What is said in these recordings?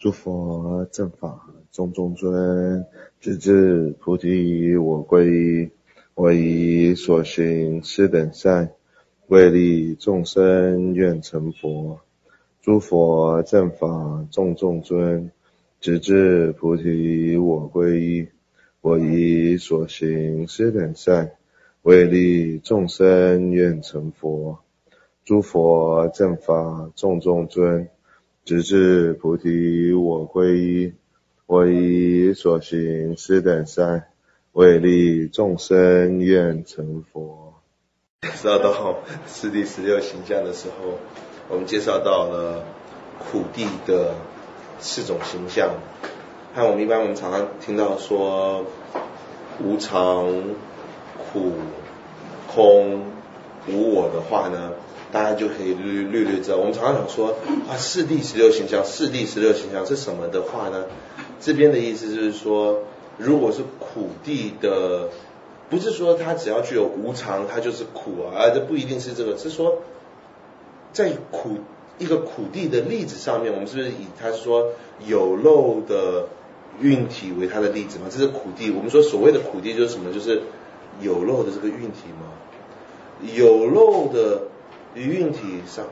诸佛正法众中尊，直至菩提我归依。我以所行施等善，为利众生愿成佛。诸佛正法众中尊，直至菩提我归依。我以所行施等善，为利众生愿成佛。诸佛正法众中尊，直至菩提我归依。我以所行施等善，为利众生愿成佛。 介绍到四谛16行相的时候，我们介绍到了苦谛的4种形象。和我们常常听到说无常、苦、空、无我的话呢，大家就可以略知道。我们常常讲说四谛16行相，四谛16行相是什么的话呢？这边的意思就是说，如果是苦谛的，不是说它只要具有无常，它就是苦这不一定是这个，是说在一个苦谛的例子上面，我们是不是以它说有漏的蕴体为它的例子嘛？这是苦谛。我们说所谓的苦谛就是什么？就是有漏的这个蕴体嘛。有漏的蕴体上，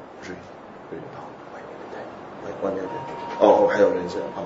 关掉还有人声，好，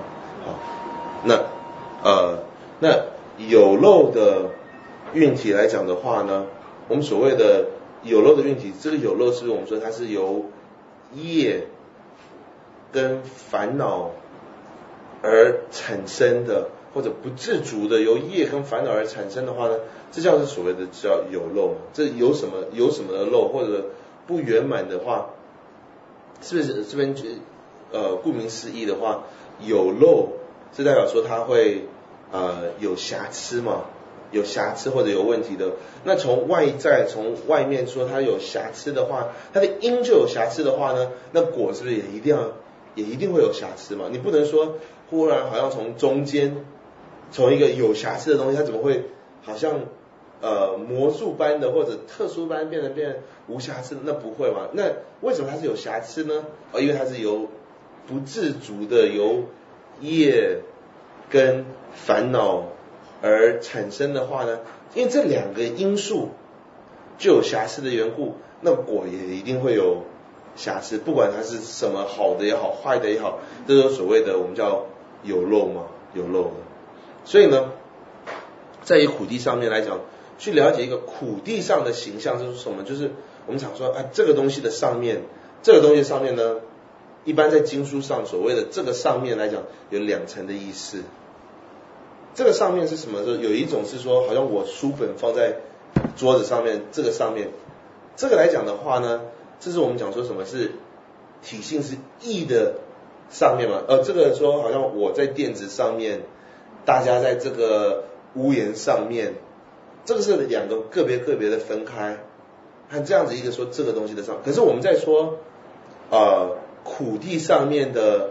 那有漏的蕴体来讲的话呢，我们所谓的有漏的蕴体，这个有漏是不是我们说它是由业跟烦恼而产生的，或者不自主的由业跟烦恼而产生的话呢，这叫是所谓的叫有漏。这有什么的漏，或者不圆满的话，是不是这边顾名思义的话，有漏是代表说它会有瑕疵嘛，有瑕疵或者有问题的。那从外面说它有瑕疵的话，它的因就有瑕疵的话呢，那果是不是也一定会有瑕疵嘛？你不能说忽然好像从中间，从一个有瑕疵的东西，它怎么会好像魔术般的或者特殊般变无瑕疵的？那不会嘛？那为什么它是有瑕疵呢？因为它是由不自主的由业跟烦恼而产生的话呢，因为这2个因素就有瑕疵的缘故，那果也一定会有瑕疵，不管它是什么好的也好，坏的也好，这都是所谓的我们叫有漏嘛，有漏的。所以呢，在于苦谛上面来讲，去了解一个苦谛上的形象是什么，就是我们常说这个东西上面呢，一般在经书上所谓的这个上面来讲有2层的意思。这个上面是什么？有一种是说好像我书本放在桌子上面，这个上面，这个来讲的话呢，这是我们讲说什么是体性是义的上面嘛。这个说好像我在垫子上面，大家在这个屋檐上面，这个是2个个别的分开，和这样子一个说这个东西的上。可是我们在说苦谛上面的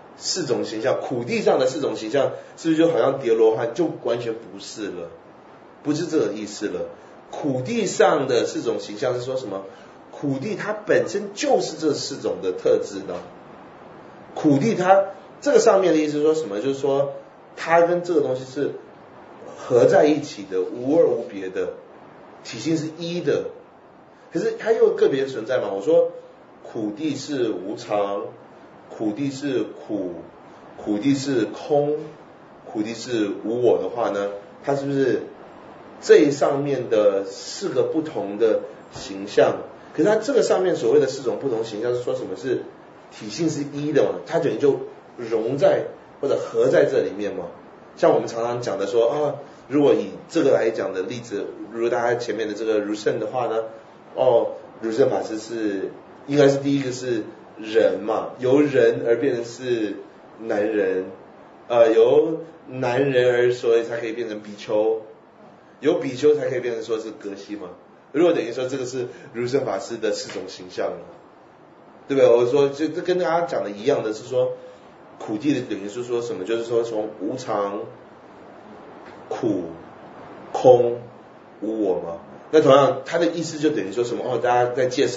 4种形象，苦谛上的4种形象，是不是就好像叠罗汉？就完全不是了，不是这个意思了。苦谛上的4种形象是说什么？苦谛它本身就是这4种的特质的。苦谛它这个上面的意思是说什么？就是说它跟这个东西是合在一起的，无二无别的，体性是一的。可是它又个别存在嘛？我说苦谛是无常，苦谛是苦，苦谛是空，苦谛是无我的话呢，它是不是这上面的4个不同的形象？可是它这个上面所谓的4种不同形象是说什么是体性是一的嘛？它等于就融在或者合在这里面嘛。像我们常常讲的说如果以这个来讲的例子，如大家前面的这个如圣的话呢，如圣法师应该是第一个是人嘛，由人而变成是男人，由男人而所以才可以变成比丘，由比丘才可以变成说是格西嘛。如果等于说这个是如圣法师的4种形象了，对不对？我说这跟大家讲的一样的是说，苦谛的等于是说什么？就是说从无常、苦、空、无我嘛。那同样他的意思就等于说什么？大家在介绍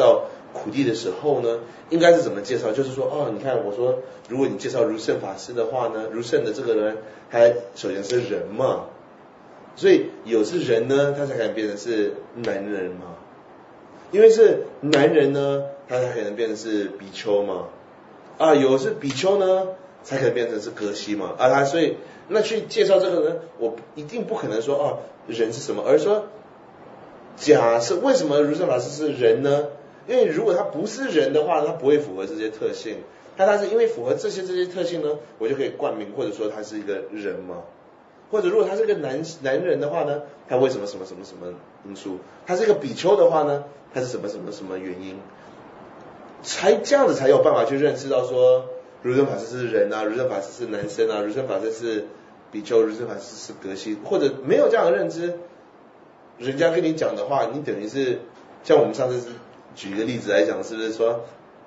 苦地的时候呢，应该是怎么介绍？就是说，哦，你看我说，如果你介绍如圣法师的话呢，如圣的这个人，他首先是人嘛，所以有是人呢，他才可能变成是男人嘛，因为是男人呢，他才可能变成是比丘嘛，有是比丘呢，才可能变成是格西嘛，他所以那去介绍这个人，我一定不可能说人是什么，而是说假设为什么如圣法师是人呢？因为如果他不是人的话，他不会符合这些特性。他是因为符合这些特性呢，我就可以冠名或者说他是一个人嘛。或者如果他是个男人的话呢，他为什么什么因素？他是一个比丘的话呢，他是什么原因？才这样子才有办法去认识到说，如圣法师是人啊，如圣法师是男生啊，如圣法师是比丘，如圣法师是格西，或者没有这样的认知，人家跟你讲的话，你等于是像我们上次举一个例子来讲，是不是说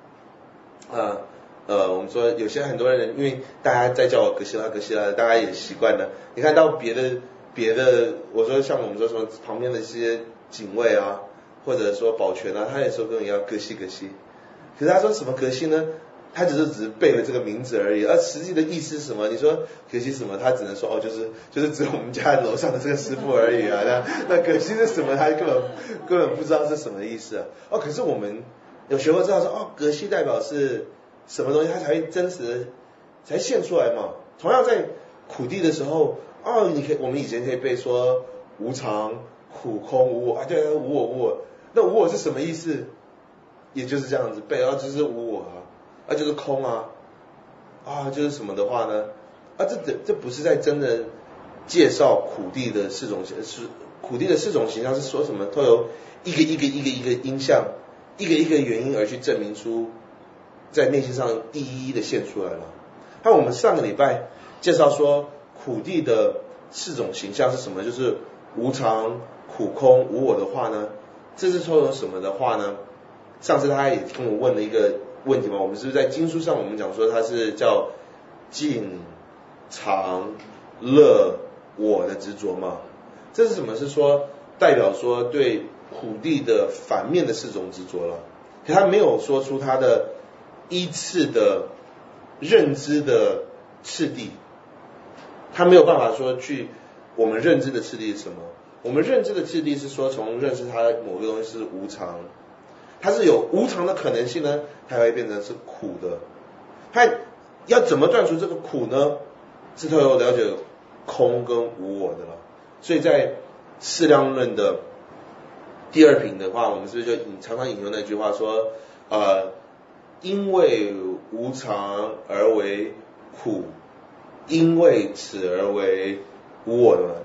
我们说有些很多人，因为大家在叫我格西拉的，大家也习惯了。你看到别的，我说像我们说什么旁边的一些警卫啊，或者说保全啊，他也说跟我一样格西。可是他说什么格西呢？他只是背了这个名字而已，而实际的意思是什么？你说格西什么？他只能说就是只有我们家楼上的这个师傅而已啊。那格西是什么？他根本不知道是什么意思啊。可是我们有学过知道说格西代表是什么东西，它才会真实才现出来嘛。同样在苦地的时候，我们以前可以背说无常、苦、空、无我对，无我。那无我是什么意思？也就是这样子背就是无我就是空就是什么的话呢？这不是在真的介绍苦地的四种形象，是说什么都有一个因象，一个原因而去证明出在内心上一一的现出来了。那我们上个礼拜介绍说苦地的四种形象是什么？就是无常、苦、空、无我的话呢，这是说有什么的话呢？上次他也跟我问了一个问题嘛，我们是不是在经书上我们讲说它是叫尽、常、乐、我的执着嘛？这是什么？是说代表说对苦地的反面的四种执着了，可他没有说出他的依次的认知的次第，他没有办法说去我们认知的次第是什么？我们认知的次第是说从认识它某个东西是无常，它是有无常的可能性呢，它会变成是苦的。它要怎么断除这个苦呢？是透过了解空跟无我的了。所以在释量论的第二品的话，我们是不是就常常引用那句话说，因为无常而为苦，因为此而为无我的嘛？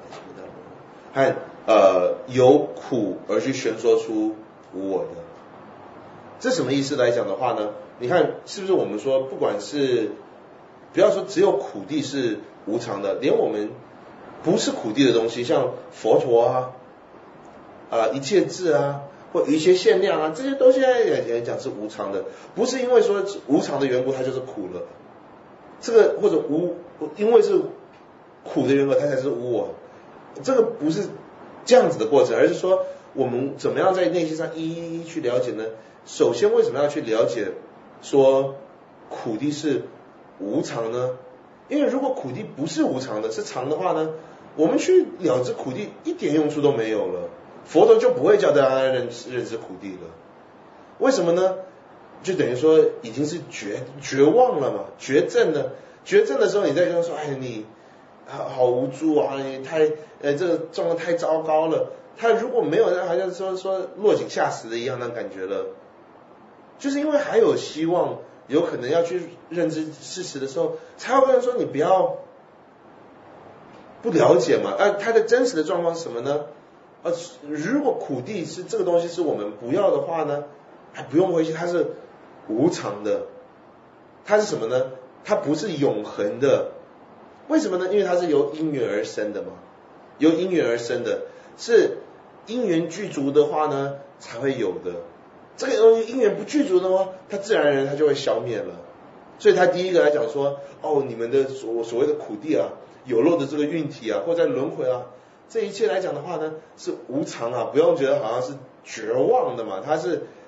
和由苦而去宣说出无我的。这什么意思来讲的话呢？你看是不是我们说，不管是不要说只有苦地是无常的，连我们不是苦地的东西，像佛陀一切智或一切限量这些东西来讲是无常的，不是因为说无常的缘故它就是苦了，这个或者因为是苦的缘故它才是无我，这个不是这样子的过程，而是说我们怎么样在内心上一一去了解呢？首先为什么要去了解说苦地是无常呢？因为如果苦地不是无常的，是常的话呢，我们去了知苦地一点用处都没有了，佛陀就不会叫大家认知苦地了。为什么呢？就等于说已经是绝望了嘛，绝症了。绝症的时候你再跟他说，你好无助你太这个状况太糟糕了，他如果没有好像说落井下石的一样那感觉了，就是因为还有希望，有可能要去认知事实的时候，才会跟人说你不要不了解嘛。他的真实的状况是什么呢？如果苦地是这个东西是我们不要的话呢，还不用回去，它是无常的。它是什么呢？它不是永恒的。为什么呢？因为它是由因缘而生的嘛，由因缘而生的，是因缘具足的话呢才会有的。这个东西因缘不具足的话，它自然而然它就会消灭了。所以他第一个来讲说，你们的所谓的苦地有漏的这个运体或在轮回这一切来讲的话呢，是无常不用觉得好像是绝望的嘛，它是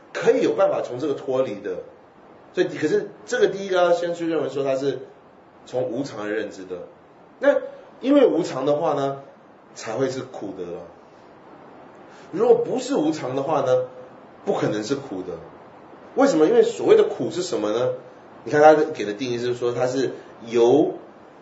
可以有办法从这个脱离的。所以可是这个第一个要先去认为说它是从无常而认知的。那因为无常的话呢，才会是苦的了。如果不是无常的话呢，不可能是苦的。为什么？因为所谓的苦是什么呢？你看他给的定义是说，它是由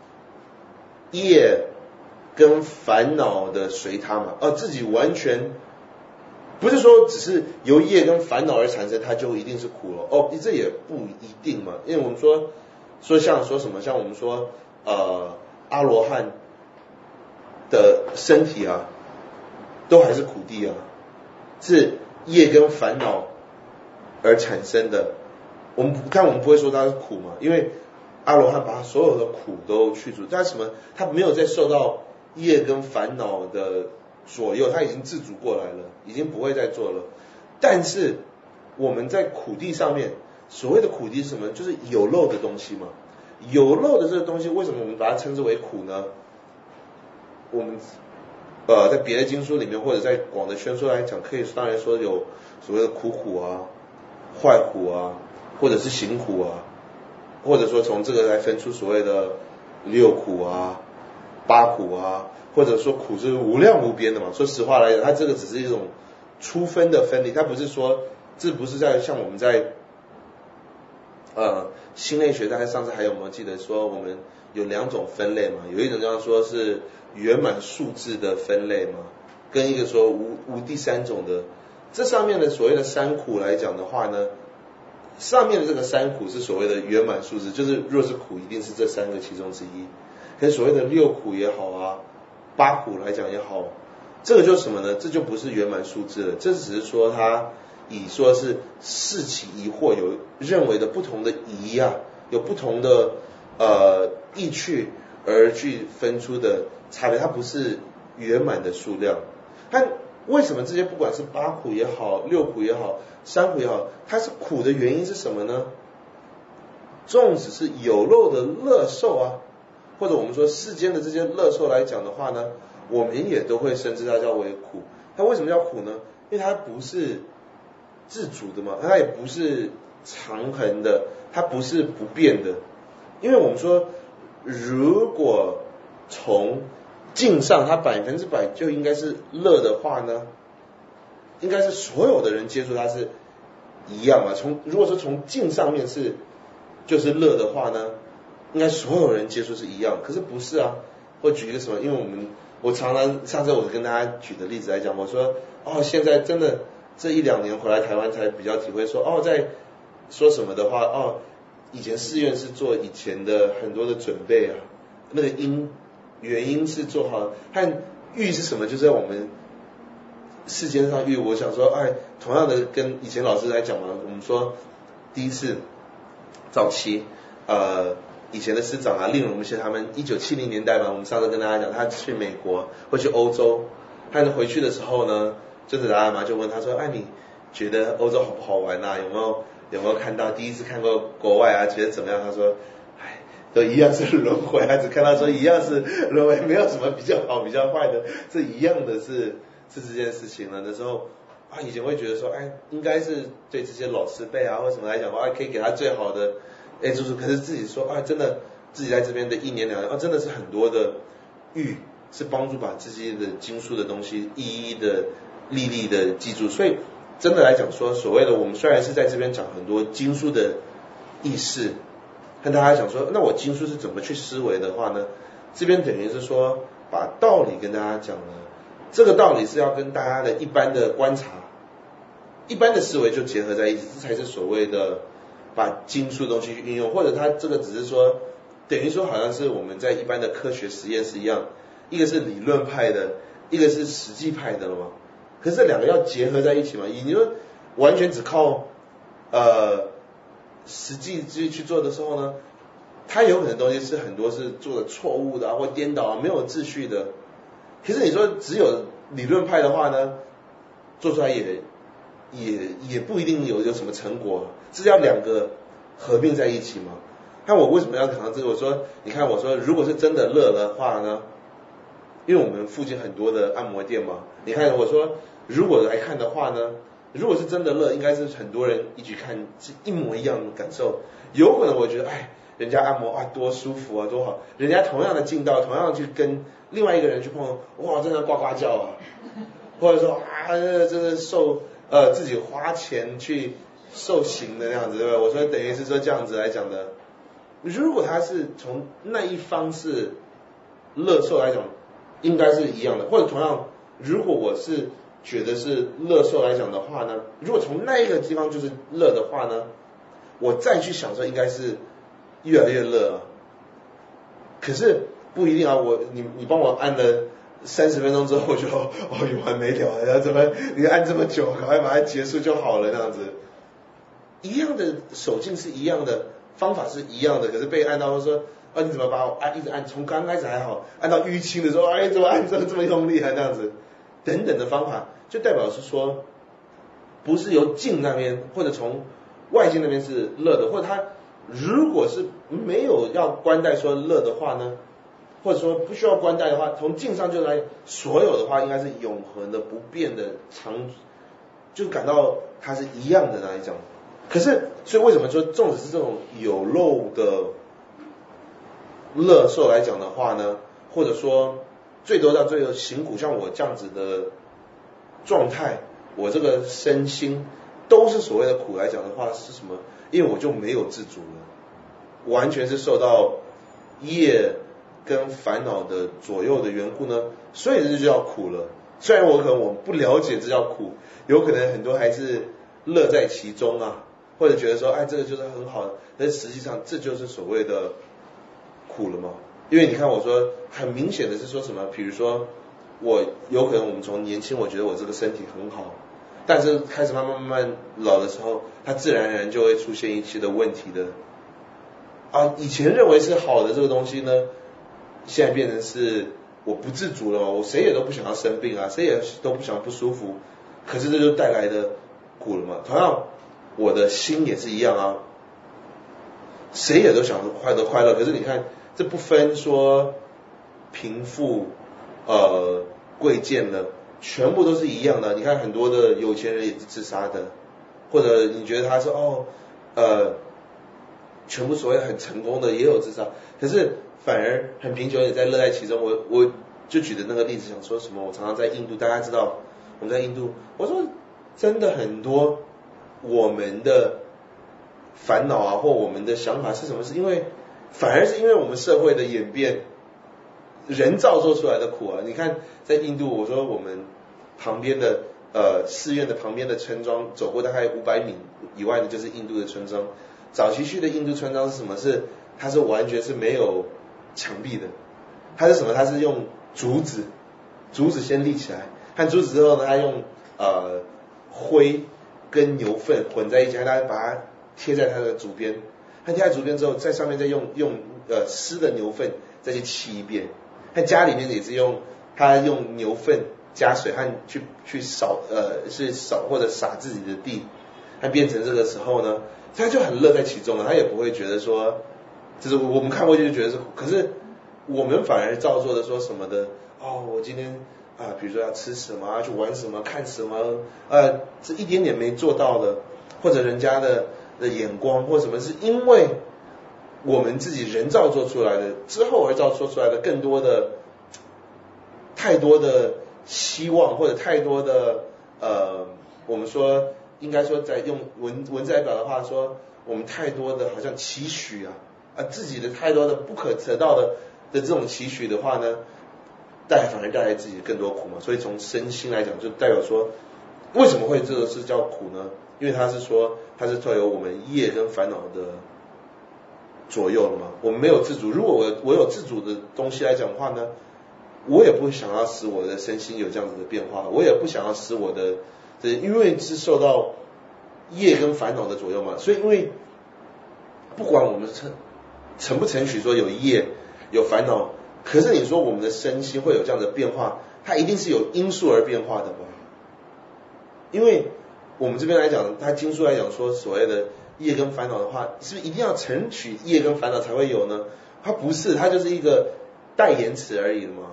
业跟烦恼的随他嘛，自己完全不是说只是由业跟烦恼而产生，它就一定是苦了。这也不一定嘛，因为我们说像说什么，像我们说阿罗汉的身体啊，都还是苦地啊，是业跟烦恼而产生的。我们不会说它是苦嘛，因为阿罗汉把所有的苦都去除，他什么？他没有再受到业跟烦恼的左右，他已经自主过来了，已经不会再做了。但是我们在苦地上面，所谓的苦地是什么？就是有漏的东西嘛。有漏的这个东西，为什么我们把它称之为苦呢？我们在别的经书里面，或者在广的宣说来讲，可以当然说有所谓的苦啊、坏苦啊，或者是行苦啊，或者说从这个来分出所谓的六苦啊、八苦啊，或者说苦是无量无边的嘛。说实话来讲，它这个只是一种初分的分离，它不是说这不是在像我们在心类学，大概上次还有没有记得说我们有两种分类嘛？有一种叫说是圆满数字的分类嘛，跟一个说无第三种的。这上面的所谓的三苦来讲的话呢，上面的这个三苦是所谓的圆满数字，就是若是苦一定是这三个其中之一。跟所谓的六苦也好啊，八苦来讲也好，这个就是什么呢？这就不是圆满数字了，这只是说它以说是视其疑惑有认为的不同的疑啊，有不同的意趣而去分出的差别，它不是圆满的数量。但为什么这些不管是八苦也好、六苦也好、三苦也好，它是苦的原因是什么呢？纵使是有漏的乐受啊，或者我们说世间的这些乐受来讲的话呢，我们也都会称之它叫为苦。它为什么叫苦呢？因为它不是自主的嘛，它也不是常恒的，它不是不变的。因为我们说，如果从境上它100%就应该是乐的话呢，应该是所有的人接触它是一样嘛。如果说从境上面就是乐的话呢，应该所有人接触是一样，可是不是啊。或举一个什么？因为我常常上次我跟大家举的例子来讲，我说现在真的这1-2年回来台湾才比较体会说在说什么的话以前寺院是做以前的很多的准备啊，那个原因是做好，和欲是什么？就是在我们世间上欲。我想说同样的跟以前老师来讲嘛，我们说第一次早期以前的师长令荣先他们1970年代嘛，我们上次跟大家讲，他去美国或去欧洲，他回去的时候呢，就是达赖嘛就问他说你觉得欧洲好不好玩啊？有没有看到第一次看过国外啊？觉得怎么样？他说都一样是轮回，他只看到说一样是轮回，没有什么比较好比较坏的，这一样的是这件事情了。那时候以前会觉得说应该是对这些老师辈啊或什么来讲可以给他最好的就是可是自己说真的自己在这边的1-2年真的是很多的欲是帮助把这些的经书的东西一一的历历的记住。所以真的来讲说，所谓的我们虽然是在这边讲很多经书的意识，跟大家讲说那我经书是怎么去思维的话呢，这边等于是说把道理跟大家讲了，这个道理是要跟大家的一般的观察一般的思维就结合在一起，这才是所谓的把经书的东西去运用。或者他这个只是说等于说好像是我们在一般的科学实验室一样，一个是理论派的，一个是实际派的了嘛。可是这两个要结合在一起嘛，你说完全只靠实际去做的时候呢，它有可能东西是很多是做的错误的或颠倒没有秩序的。可是你说只有理论派的话呢，做出来也不一定有什么成果，是要两个合并在一起嘛。那我为什么要讲这个？我说你看，我说如果是真的乐的话呢，因为我们附近很多的按摩店嘛，你看我说如果来看的话呢， 如果是真的乐，应该是很多人一起看是一模一样的感受。有可能我觉得，哎，人家按摩啊多舒服啊多好，人家同样的劲道，同样去跟另外一个人去碰，哇，真的呱呱叫啊，或者说啊，真的自己花钱去受刑的那样子，对吧？我说等于是说这样子来讲的。如果他是从那一方是乐受来讲，应该是一样的，或者同样，如果我是觉得是乐受来讲的话呢，如果从那一个地方就是乐的话呢，我再去享受应该是越来越乐啊。可是不一定啊，你帮我按了30分钟之后，我就有完没了，然后怎么你按这么久，赶快把它结束就好了那样子。一样的手劲是一样的，方法是一样的，可是被按到说啊你怎么把我一直按，从刚开始还好，按到淤青的时候，哎怎么按这么用力还那样子，等等的方法，就代表是说，不是由静那边或者从外境那边是乐的，或者他如果是没有要关带说乐的话呢，或者说不需要关带的话，从静上就来所有的话，应该是永恒的不变的就感到它是一样的那一种。可是，所以为什么说，纵使是这种有漏的乐受来讲的话呢，或者说最多到最后行苦，像我这样子的状态，我这个身心都是所谓的苦来讲的话是什么？因为我就没有自主了，完全是受到业跟烦恼的左右的缘故呢，所以这就叫苦了。虽然我不了解这叫苦，有可能很多还是乐在其中啊，或者觉得说，哎，这个就是很好的，但实际上这就是所谓的苦了嘛。因为你看我说很明显的是说什么，比如说我有可能我们从年轻，我觉得我这个身体很好，但是开始慢慢老的时候，它自然而然就会出现一些的问题的啊。以前认为是好的这个东西呢，现在变成是我不自主了，我谁也都不想要生病啊，谁也都不想不舒服，可是这就带来的苦了嘛。同样我的心也是一样啊，谁也都想快乐，可是你看这不分说贫富贵贱了，全部都是一样的。你看很多的有钱人也是自杀的，或者你觉得他是全部所谓很成功的也有自杀，可是反而很贫穷也在乐在其中。我就举的那个例子，想说什么？我常常在印度，大家知道我们在印度，我说真的很多我们的烦恼啊，或我们的想法是什么？是因为反而是因为我们社会的演变，人造作出来的苦啊。你看在印度，我说我们旁边的寺院的旁边的村庄，走过大概500米以外的就是印度的村庄。早期去的印度村庄是什么？它是完全是没有墙壁的，它是什么？它是用竹子先立起来，和竹子之后呢，它用灰跟牛粪混在一起，它把它贴在它的竹边，它贴在竹边之后，在上面再用湿的牛粪再去漆一遍。它家里面也是用牛粪加水和去扫或者撒自己的地，它变成这个时候呢，他就很乐在其中了，他也不会觉得说，就是我们看过去就觉得是，可是我们反而照做的说什么的，我今天比如说要吃什么，要去玩什么，看什么，这一点点没做到的，或者人家的眼光或什么，是因为我们自己人造做出来的，之后而造做出来的更多的太多的希望，或者太多的我们说应该说在用文字来表达的话说，我们太多的好像期许自己的太多的不可得到的这种期许的话呢，反而带来自己更多苦嘛。所以从身心来讲，就代表说为什么会这个是叫苦呢？因为它是说它是透由我们业跟烦恼的左右了嘛。我们没有自主，如果我有自主的东西来讲的话呢，我也不想要使我的身心有这样子的变化，我也不想要使我的因为是受到业跟烦恼的左右嘛。所以因为不管我们承不承许说有业有烦恼，可是你说我们的身心会有这样的变化，它一定是有因素而变化的吧。因为我们这边来讲，它经书来讲说所谓的业跟烦恼的话，是不是一定要承许业跟烦恼才会有呢？它不是，它就是一个代言词而已嘛。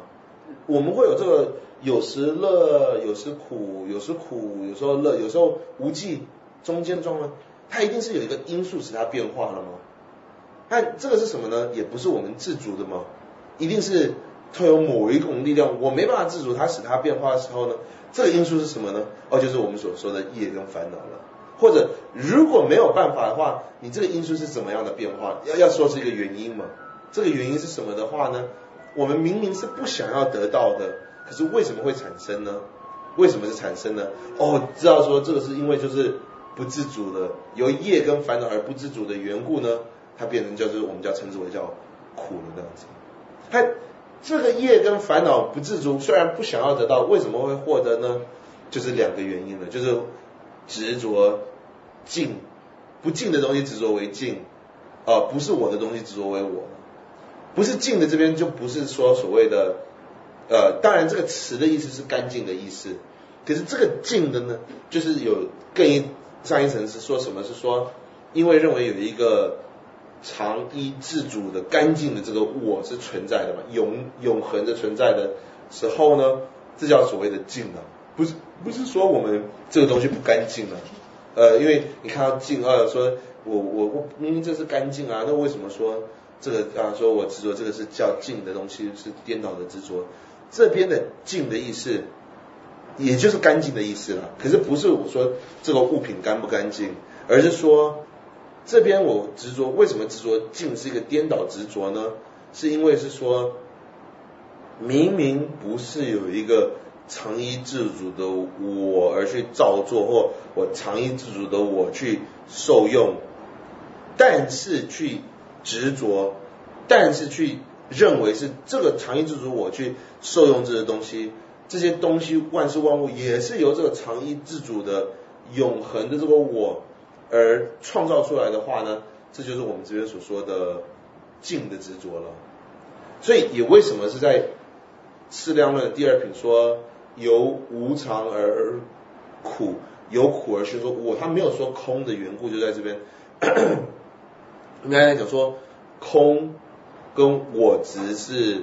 我们会有这个有时乐，有时苦，有时苦，有时候乐，有时候无记，中间状况，它一定是有一个因素使它变化了吗？但这个是什么呢？也不是我们自主的吗？一定是它有某一种力量，我没办法自主它使它变化的时候呢，这个因素是什么呢？就是我们所说的业跟烦恼了。或者如果没有办法的话，你这个因素是怎么样的变化？要说是一个原因嘛？这个原因是什么的话呢？我们明明是不想要得到的，可是为什么会产生呢？为什么是产生呢？知道说这个是因为就是不自主的，由业跟烦恼而不自主的缘故呢，它变成就是我们称之为叫苦的那样子。它这个业跟烦恼不自主，虽然不想要得到，为什么会获得呢？就是两个原因了，就是执着净，不净的东西执着为净，不是我的东西执着为我。不是净的这边就不是说所谓的当然这个词的意思是干净的意思，可是这个净的呢，就是有上一层是说什么？是说因为认为有一个常依自主的干净的这个我是存在的嘛，永恒的存在的时候呢，这叫所谓的净啊，不是说我们这个东西不干净啊，因为你看到净说我明明这是干净啊，那为什么说这个说我执着这个是叫净的东西是颠倒的执着？这边的净的意思，也就是干净的意思了。可是不是我说这个物品干不干净，而是说这边我执着，为什么执着净是一个颠倒执着呢？是因为是说明明不是有一个常依自主的我而去造作，或我常依自主的我去受用，但是去执着，但是去认为是这个常依自主我去受用这些东西，这些东西万事万物也是由这个常依自主的永恒的这个我而创造出来的话呢，这就是我们这边所说的净的执着了。所以也为什么是在释量论第二品说由无常而苦，由苦而生，说他没有说空的缘故就在这边应该来讲说空跟我执是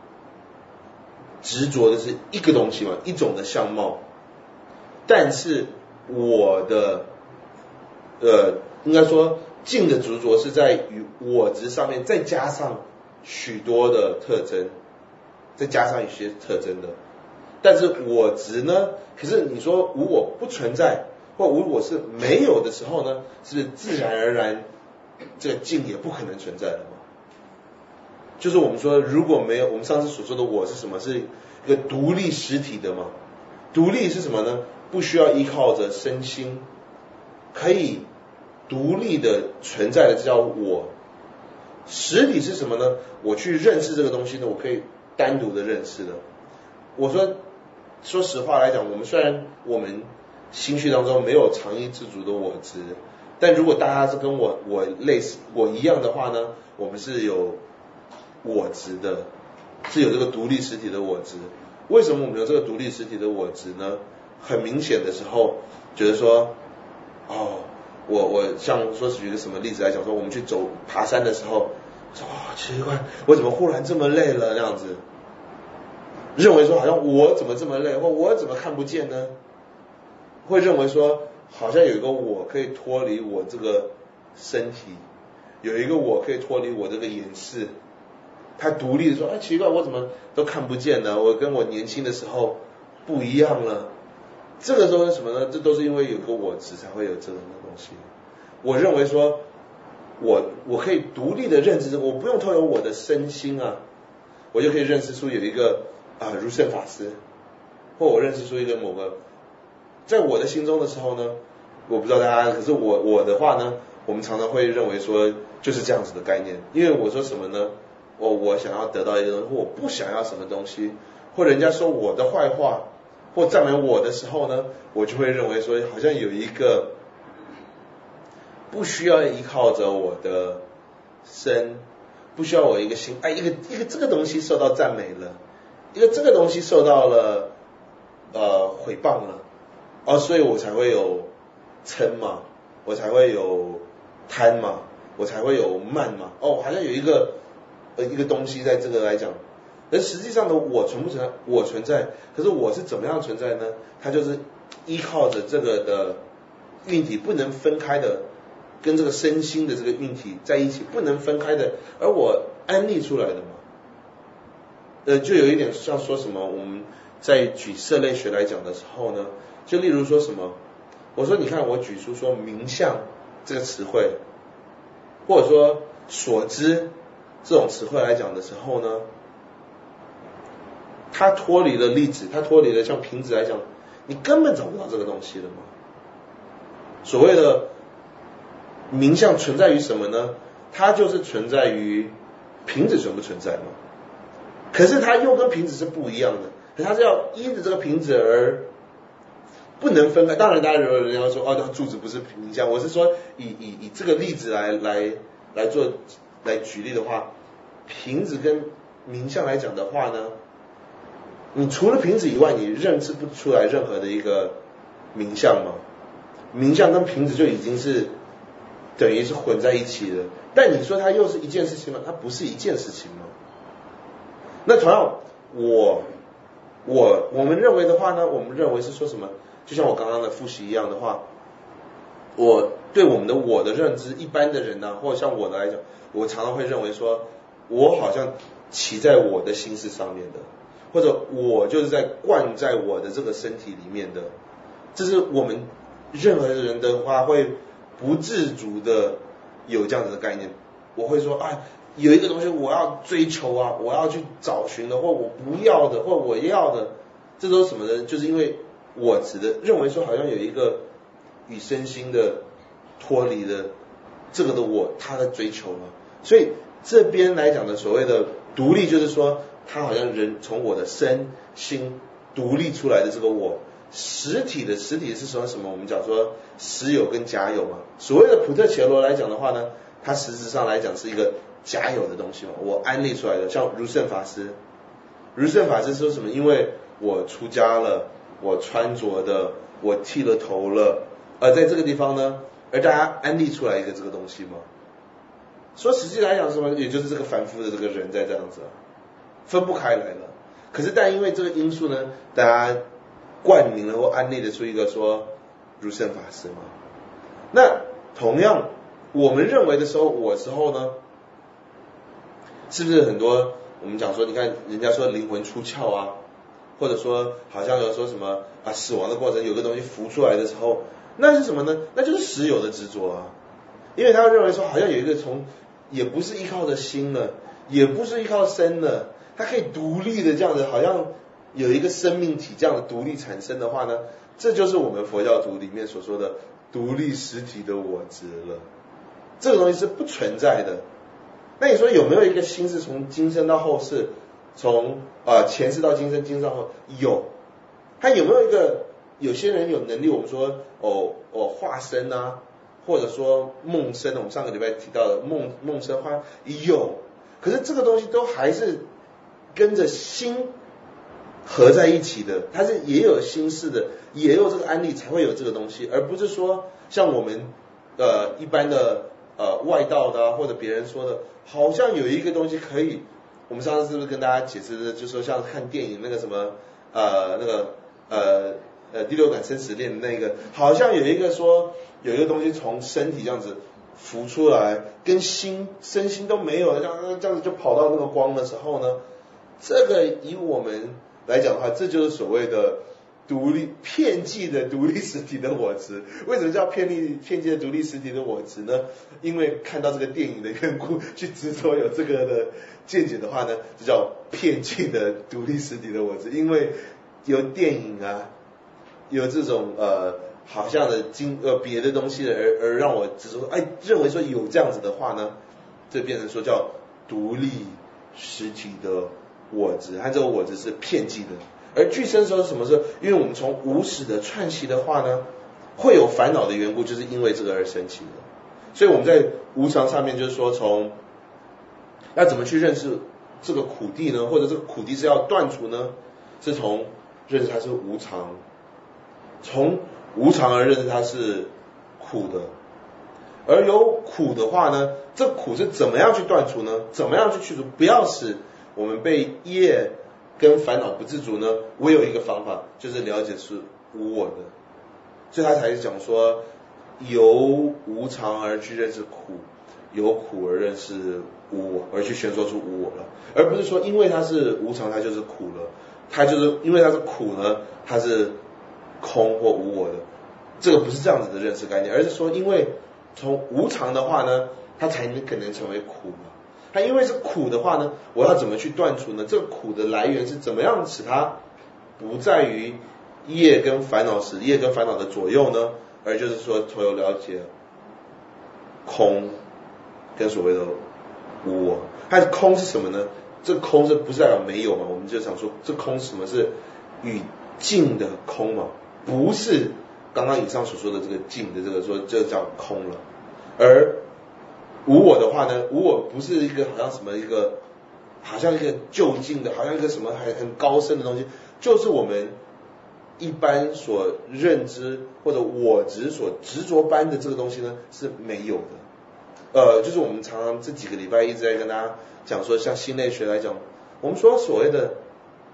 执着的是一个东西嘛，一种的相貌，但是我的应该说净的执着是在于我执上面再加上许多的特征，再加上一些特征的。但是我执呢，可是你说无我不存在或无我是没有的时候呢，是不是自然而然这个净也不可能存在了嘛？就是我们说如果没有我们上次所说的我是什么，是一个独立实体的嘛。独立是什么呢？不需要依靠着身心，可以独立的存在的，这叫我。实体是什么呢？我去认识这个东西呢，我可以单独的认识的。我说实话来讲，虽然我们心绪当中没有常依自主的我执，但如果大家是跟我类似我一样的话呢，我们是有我执的，是有这个独立实体的我执。为什么我们有这个独立实体的我执呢？很明显的时候觉得说我像说举个什么例子来讲，说我们去爬山的时候，说奇怪，我怎么忽然这么累了那样子，认为说好像我怎么这么累，或我怎么看不见呢？会认为说好像有一个我可以脱离我这个身体，有一个我可以脱离我这个眼视，他独立的说奇怪，我怎么都看不见呢？我跟我年轻的时候不一样了。这个时候是什么呢？这都是因为有个我执才会有这种的东西。我认为说我可以独立的认知，我不用透过我的身心我就可以认识出有一个如圣法师，或我认识出一个某个，在我的心中的时候呢，我不知道大家，可是我的话呢，我们常常会认为说就是这样子的概念。因为我说什么呢？我想要得到一个东西，或我不想要什么东西，或人家说我的坏话或赞美我的时候呢，我就会认为说好像有一个不需要依靠着我的身，不需要我一个心，一个这个东西受到赞美了，一个这个东西受到了毁谤了，所以我才会有嗔嘛，我才会有贪嘛，我才会有慢嘛，好像有一个东西在这个来讲而实际上的我存不存在？我存在，可是我是怎么样存在呢？它就是依靠着这个的运体不能分开的，跟这个身心的这个运体在一起不能分开的，而我安立出来的嘛。就有一点像说什么，我们在举色类学来讲的时候呢，就例如说什么，我说你看我举出说名相这个词汇，或者说所知这种词汇来讲的时候呢，它脱离了粒子，它脱离了像瓶子来讲，你根本找不到这个东西了嘛。所谓的名相存在于什么呢？它就是存在于瓶子存不存在嘛。可是它又跟瓶子是不一样的，可它是要依着这个瓶子而不能分开。当然，大家有人要说哦，柱子不是名相，我是说以这个例子来举例的话，瓶子跟名相来讲的话呢，你除了瓶子以外，你认知不出来任何的一个名相嘛。名相跟瓶子就已经是等于是混在一起的，但你说它又是一件事情吗？它不是一件事情吗？那同样，我们认为的话呢，我们认为是说什么？就像我刚刚的复习一样的话，我对我们的我的认知，一般的人呢，或者像我的来讲，我常常会认为说，我好像骑在我的心事上面的，或者我就是在灌在我的这个身体里面的，这是我们任何人的话会不自主的有这样子的概念。我会说，哎，有一个东西我要追求啊，我要去找寻的，或我不要的，或我要的，这都是什么呢？就是因为我指的认为说，好像有一个与身心的脱离的这个的我，他的追求嘛。所以这边来讲的所谓的独立，就是说，他好像人从我的身心独立出来的这个我。实体是说什么？我们讲说实有跟假有嘛。所谓的普特伽罗来讲的话呢，它实质上来讲是一个假有的东西嘛，我安立出来的。像如圣法师说什么？因为我出家了，我穿着的，我剃了头了，而在这个地方呢，而大家安立出来一个这个东西嘛。说实际来讲什么？也就是这个凡夫的这个人在这样子分不开来了。可是但因为这个因素呢，大家冠名了或安立的出一个说如圣法师嘛。那同样我们认为的时候，我时候呢，是不是很多我们讲说，你看人家说灵魂出窍啊，或者说好像有说什么啊，死亡的过程有个东西浮出来的时候，那是什么呢？那就是实有的执着啊。因为他认为说好像有一个也不是依靠着心了，也不是依靠身了，它可以独立的这样子，好像有一个生命体这样的独立产生的话呢，这就是我们佛教徒里面所说的独立实体的我执了。这个东西是不存在的。那你说有没有一个心是从今生到后世，从前世到今生，今生到后有？他有没有一个有些人有能力，我们说化身啊，或者说梦身，我们上个礼拜提到的梦身化有，可是这个东西都还是跟着心合在一起的，它是也有心事的，也有这个安立才会有这个东西，而不是说像我们一般的外道的或者别人说的，好像有一个东西可以，我们上次是不是跟大家解释的，就说像看电影那个什么第六感生死恋的那个，好像有一个说有一个东西从身体这样子浮出来，跟身心都没有，这样子就跑到那个光的时候呢，这个以我们来讲的话，这就是所谓的片剂的独立实体的我执。为什么叫片剂的独立实体的我执呢？因为看到这个电影的缘故，去执着有这个的见解的话呢，就叫片剂的独立实体的我执。因为有电影啊，有这种好像的别的东西而让我执着，认为说有这样子的话呢，这变成说叫独立实体的我执，它这个我执是片剂的。而具身的时候是什么时候？因为我们从无始的串习的话呢，会有烦恼的缘故，就是因为这个而生起的。所以我们在无常上面就是说，从要怎么去认识这个苦谛呢？或者这个苦谛是要断除呢？是从认识它是无常，从无常而认识它是苦的。而有苦的话呢，这苦是怎么样去断除呢？怎么样去去除？不要使我们被业跟烦恼不自足呢，唯有一个方法，就是了解是无我的，所以他才讲说，由无常而去认识苦，由苦而认识无我，而去宣说出无我了，而不是说因为它是无常，它就是苦了，它就是因为它是苦呢，它是空或无我的，这个不是这样子的认识概念，而是说因为从无常的话呢，它才可能成为苦嘛。它因为是苦的话呢，我要怎么去断除呢？这个苦的来源是怎么样使它不在于业跟烦恼时，业跟烦恼的左右呢？而就是说，头有了解空跟所谓的无我。它的空是什么呢？这空是不是代表没有嘛？我们就想说，这空是什么？是与尽的空嘛？不是刚刚以上所说的这个尽的这个说，这叫空了。而无我的话呢，无我不是一个好像什么一个，好像一个就近的，好像一个什么很高深的东西，就是我们一般所认知或者我执所执着般的这个东西呢是没有的。就是我们常常这几个礼拜一直在跟大家讲说，像心类学来讲，我们说所谓的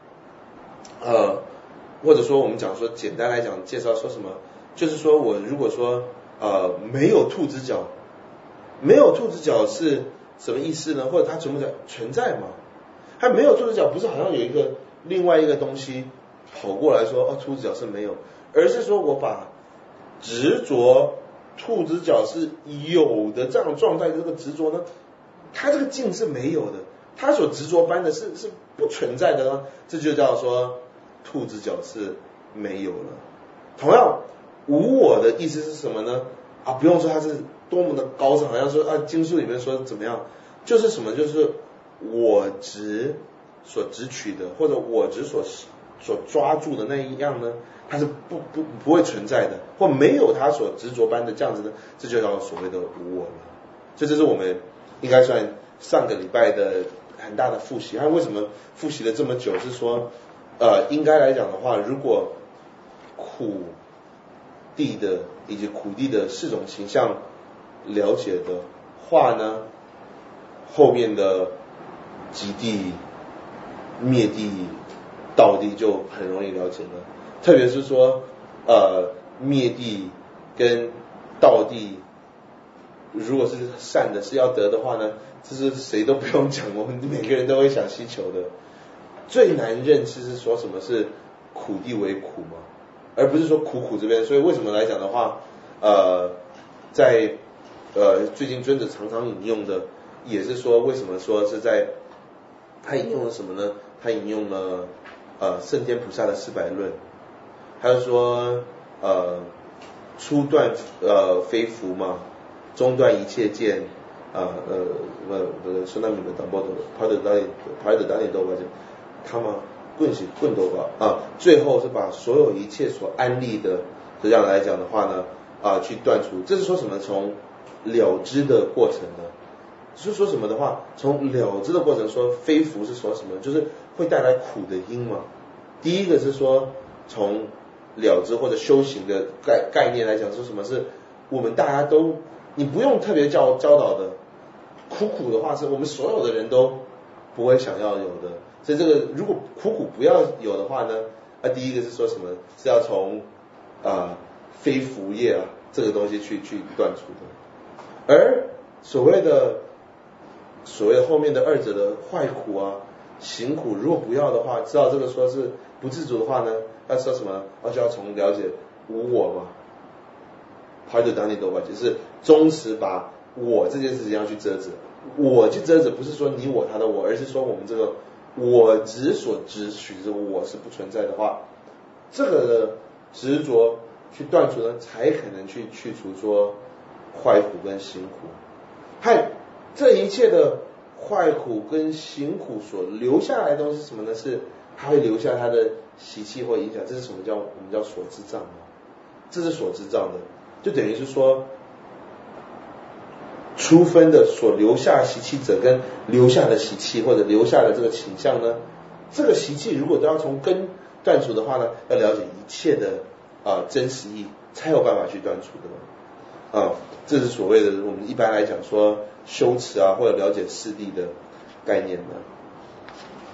或者说我们讲说简单来讲介绍说什么，就是说我如果说没有兔子脚。没有兔子脚是什么意思呢？或者它存在吗？它没有兔子脚，不是好像有一个另外一个东西跑过来说兔子脚是没有，而是说我把执着兔子脚是有的这样状态的这个执着呢，它这个境是没有的，它所执着般的是不存在的呢，这就叫说兔子脚是没有了。同样，无我的意思是什么呢？不用说它是多么的高尚，好像说经书里面说怎么样，就是什么，就是我执所执取的，或者我执所抓住的那一样呢，它是不会存在的，或没有它所执着般的这样子的，这就叫所谓的无我了。所以这是我们应该算上个礼拜的很大的复习。为什么复习了这么久？是说应该来讲的话，如果苦地的以及苦地的四种形象了解的话呢，后面的极地、灭地、道地就很容易了解了。特别是说灭地跟道地，如果是善的是要得的话呢，这是谁都不用讲，我们每个人都会想希求的。最难认知是说什么是苦地为苦嘛，而不是说苦这边。所以为什么来讲的话，在最近尊者常常引用的，也是说为什么说是在他引用了什么呢？他引用了圣天菩萨的400论，还有说初断非福嘛，中断一切见，说那米的当波的，跑的当年都吧就他们棍多吧最后是把所有一切所安立的这样来讲的话呢去断除，这是说什么？从了知的过程呢？是说什么的话，从了知的过程说非福是说什么？就是会带来苦的因嘛。第一个是说从了知或者修行的概念来讲，说什么是我们大家都你不用特别教导的，苦的话是我们所有的人都不会想要有的。所以这个如果苦不要有的话呢，第一个是说什么？是要从非福业这个东西去断除的。而所谓后面的二者的坏苦行苦，如果不要的话，知道这个说是不自主的话呢，要说什么？就要从了解无我嘛，还有当你都吧，就是忠实把我这件事情要去遮止。我去遮止，不是说你我他的我，而是说我们这个我执所执取这个我是不存在的话，这个的执着去断除呢，才可能去除说坏苦跟行苦。这一切的坏苦跟行苦所留下来的东西是什么呢？是它会留下它的习气或影响。这是什么叫我们叫所知障？这是所知障的，就等于是说初分的所留下习气者跟留下的习气或者留下的这个倾向呢，这个习气如果都要从根断除的话呢，要了解一切的真实意，才有办法去断除的这是所谓的我们一般来讲说修持或者了解四谛的概念呢。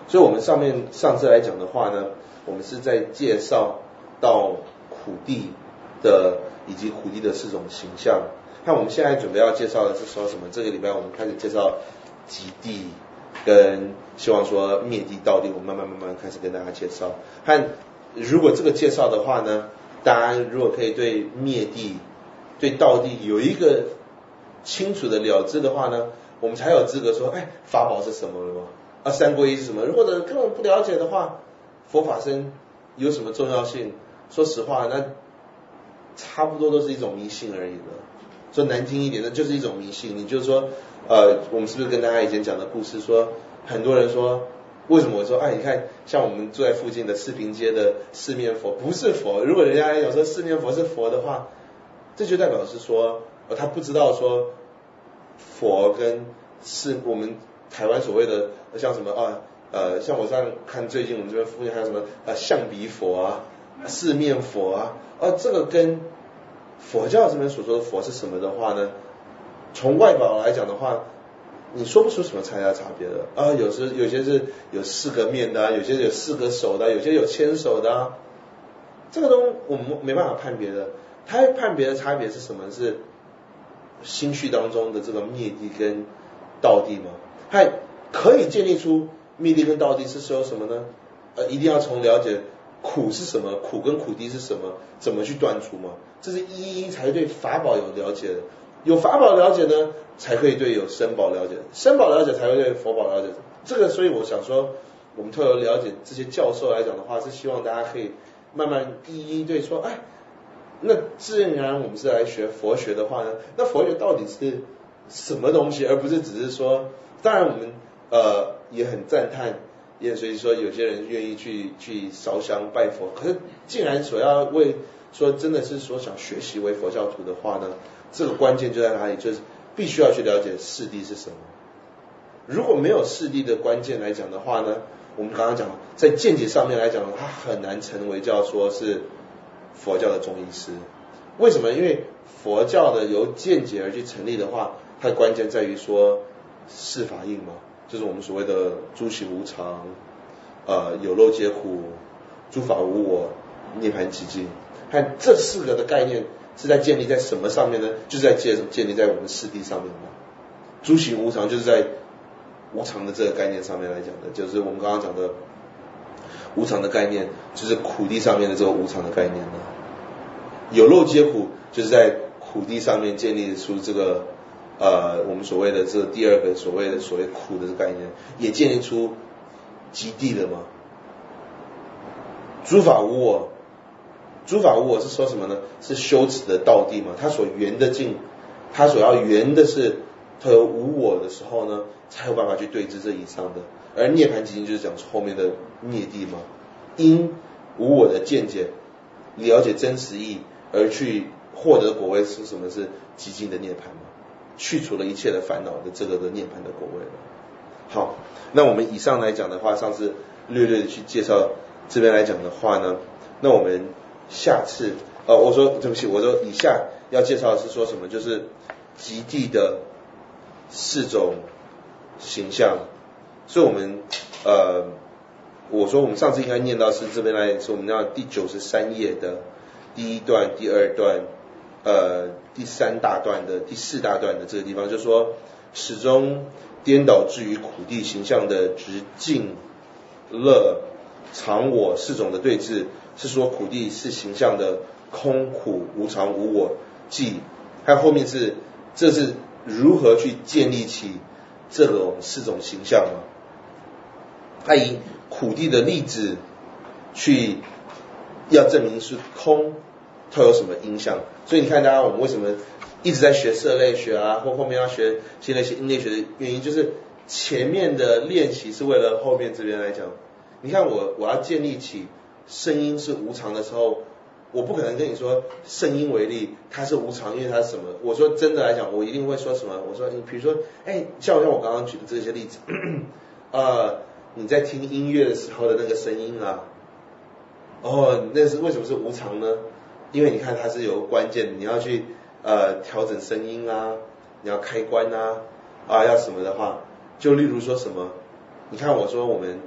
所以我们上次来讲的话呢，我们是在介绍到苦地的以及苦地的4种形象。看我们现在准备要介绍的是说什么？这个礼拜我们开始介绍极地，跟希望说灭地道地，我们慢慢开始跟大家介绍。和如果这个介绍的话呢，大家如果可以对灭地、对道地有一个清楚的了知的话呢，我们才有资格说，哎，法宝是什么了吗？三皈依是什么？或者根本不了解的话，佛法僧有什么重要性？说实话，那差不多都是一种迷信而已了。说难听一点的，就是一种迷信。你就是说，我们是不是跟大家以前讲的故事说，很多人说，为什么我说，你看像我们住在附近的四平街的四面佛不是佛，如果人家有说四面佛是佛的话，这就代表是说，他不知道说佛跟我们台湾所谓的像什么像我看最近我们这边附近还有什么象鼻佛啊、四面佛啊，这个跟佛教这边所说的佛是什么的话呢？从外表来讲的话，你说不出什么差别的有些是有4个面的有些有4个手的有些有牵手的这个都我们没办法判别的。它判别的差别是什么？是心绪当中的这个灭地跟道地吗？它可以建立出灭地跟道地是说什么呢？一定要从了解苦是什么，苦跟苦地是什么，怎么去断除嘛？这是一才对法宝有了解的，有法宝了解呢，才可以对有身宝了解，身宝了解才会对佛宝了解。这个，所以我想说，我们透过了解这些教授来讲的话，是希望大家可以慢慢一对说，那自然我们是来学佛学的话呢，那佛学到底是什么东西，而不是只是说，当然我们也很赞叹。也所以说，有些人愿意去烧香拜佛，可是既然所要为说真的是说想学习为佛教徒的话呢，这个关键就在哪里？就是必须要去了解四谛是什么。如果没有四谛的关键来讲的话呢，我们刚刚讲在见解上面来讲，它很难成为叫说是佛教的中医师。为什么？因为佛教的由见解而去成立的话，它的关键在于说四法印嘛。就是我们所谓的诸行无常，有漏皆苦，诸法无我，涅槃寂静。看这4个的概念是在建立在什么上面呢？就是在建立在我们四谛上面嘛。诸行无常就是在无常的这个概念上面来讲的，就是我们刚刚讲的无常的概念，就是苦谛上面的这个无常的概念呢。有漏皆苦，就是在苦谛上面建立出这个。我们所谓的这第2个所谓苦的概念，也建立出极地了嘛。诸法无我，诸法无我是说什么呢？是修持的道地嘛。它所圆的境，它所要圆的是它有无我的时候呢，才有办法去对治这以上的。而涅槃寂静就是讲后面的灭地嘛，因无我的见解，了解真实义而去获得果位是什么？是寂静的涅槃嘛。去除了一切的烦恼的这个的涅槃的果位了。好，那我们以上来讲的话，上次略的去介绍这边来讲的话呢，那我们下次我说对不起，我说以下要介绍的是说什么？就是极地的4种形象。所以我们我说我们上次应该念到是这边来说，我们要第93页的第1段、第2段。第3大段的第4大段的这个地方，就是说始终颠倒至于苦谛形象的直境乐常我4种的对峙，是说苦谛是形象的空苦无常无我即，还有后面是这是如何去建立起这种4种形象嘛？他以苦谛的例子去要证明是空。它有什么影响？所以你看，大家我们为什么一直在学色类学或后面要学新类学、音类学的原因，就是前面的练习是为了后面这边来讲。你看我要建立起声音是无常的时候，我不可能跟你说声音为例，它是无常，因为它是什么？我说真的来讲，我一定会说什么？我说你比如说，像我刚刚举的这些例子，你在听音乐的时候的那个声音那是为什么是无常呢？因为你看它是有关键，你要去调整声音你要开关要什么的话，就例如说什么，你看我说我们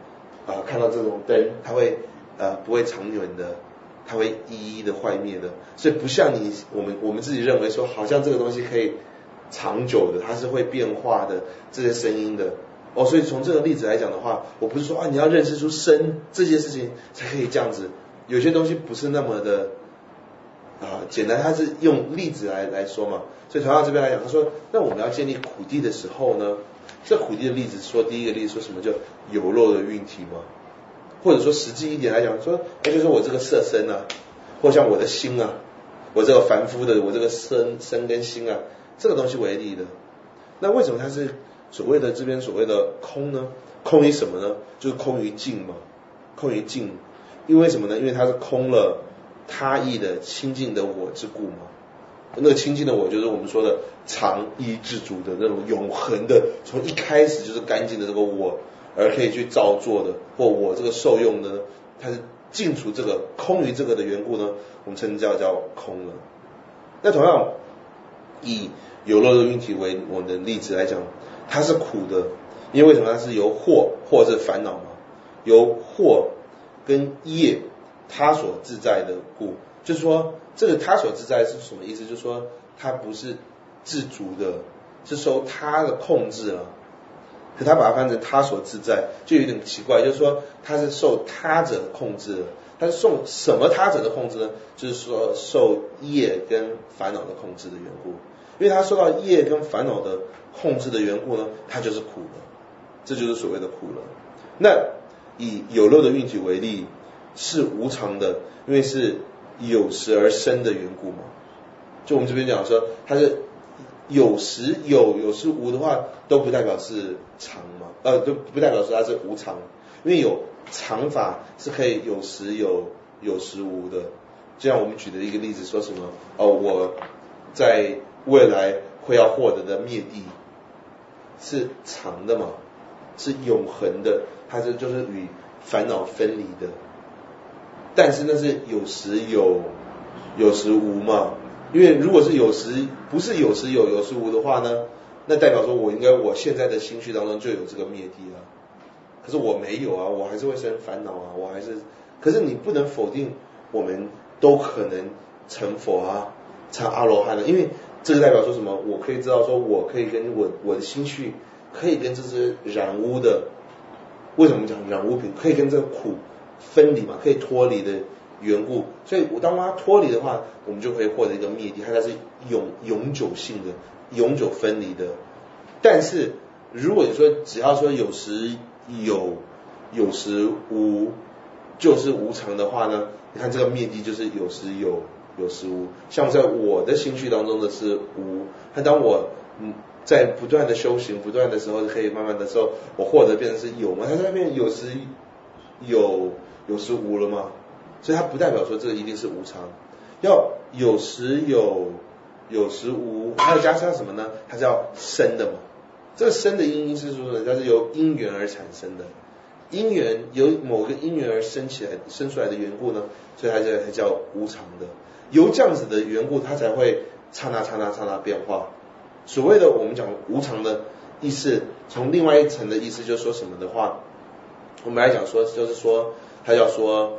看到这种灯，它会不会长远的，它会一一的坏灭的，所以不像我们自己认为说，好像这个东西可以长久的，它是会变化的这些声音的。所以从这个例子来讲的话，我不是说你要认识出声这件事情才可以这样子，有些东西不是那么的简单，它是用例子来说嘛。所以同样这边来讲，他说，那我们要建立苦地的时候呢，这苦地的例子说，第一个例子说什么叫有漏的运体嘛，或者说实际一点来讲，说就是我这个色身啊，或像我的心啊，我这个凡夫的我这个身跟心啊，这个东西为例的。那为什么它是所谓的这边所谓的空呢？空于什么呢？就是空于净嘛，空于净。因为什么呢？因为它是空了他意的清净的我之故嘛。那个清净的我就是我们说的常依自主的那种永恒的，从一开始就是干净的这个我，而可以去造作的，或我这个受用的，它是净除这个空于这个的缘故呢，我们称叫空了。那同样以有漏的运体为我们的例子来讲，它是苦的，因为为什么？它是由惑是烦恼嘛，由惑跟业他所自在的故。就是说这个他所自在是什么意思？就是说他不是自主的，是受他的控制了。可他把它翻成他所自在，就有点奇怪，就是说他是受他者控制的。他是受什么他者的控制呢？就是说受业跟烦恼的控制的缘故。因为他受到业跟烦恼的控制的缘故呢，他就是苦了，这就是所谓的苦了。那以有漏的运体为例，是无常的，因为是有时而生的缘故嘛。就我们这边讲说，它是有时有，有时无的话，都不代表是常嘛，都不代表说它是无常，因为有常法是可以有时有，有时无的。就像我们举的一个例子，说什么我在未来会要获得的灭地是常的嘛，是永恒的，它就是与烦恼分离的。但是那是有时有，有时无嘛。因为如果是有时不是有时有，有时无的话呢，那代表说我现在的心绪当中就有这个灭地啊。可是我没有啊，我还是会生烦恼啊，我还是。可是你不能否定我们都可能成佛啊，成阿罗汉的，因为这个代表说什么？我可以知道说我可以跟我的心绪可以跟这只染污的，为什么讲染污品可以跟这个苦分离嘛，可以脱离的缘故。所以当它脱离的话，我们就可以获得一个灭地，它是永久性的，永久分离的。但是如果你说只要说有时有，有时无，就是无常的话呢，你看这个灭地就是有时有，有时无。像在我的心绪当中的是无，那当我在不断的修行，不断的时候，可以慢慢的时候，我获得变成是有嘛，它在那边有时有，有时无了嘛。所以它不代表说这个一定是无常，要有时有，有时无，还要加上什么呢？它叫生的嘛。这个生的因是说呢，它是由因缘而产生的，因缘由某个因缘而生出来的缘故呢，所以它才叫无常的。由这样子的缘故，它才会刹那变化。所谓的我们讲无常的意思，从另外一层的意思就是说什么的话，我们来讲说就是说，它叫说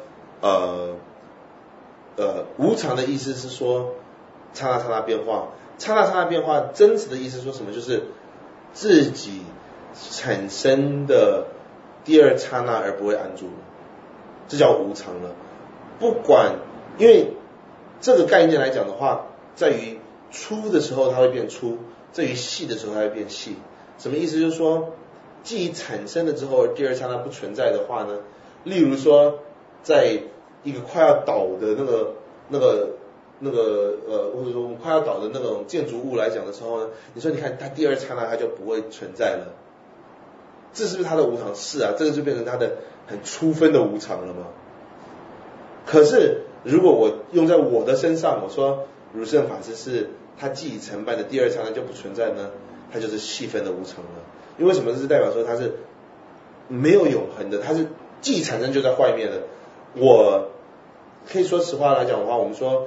无常的意思是说刹那变化，刹那变化真实的意思说什么？就是自己产生的第二刹那而不会安住，这叫无常了。不管，因为这个概念来讲的话，在于粗的时候它会变粗，在于细的时候它会变细。什么意思？就是说既产生了之后第二刹那不存在的话呢，例如说在一个快要倒的或者说我们快要倒的那种建筑物来讲的时候呢，你说你看它第二刹那它就不会存在了，这是不是它的无常？是啊，这个就变成它的很粗分的无常了嘛。可是如果我用在我的身上，我说如是法师是它既已成办的第二刹那就不存在呢，它就是细分的无常了。因为什么？是代表说它是没有永恒的，它是既产生就在坏灭的。我可以说实话来讲的话，我们说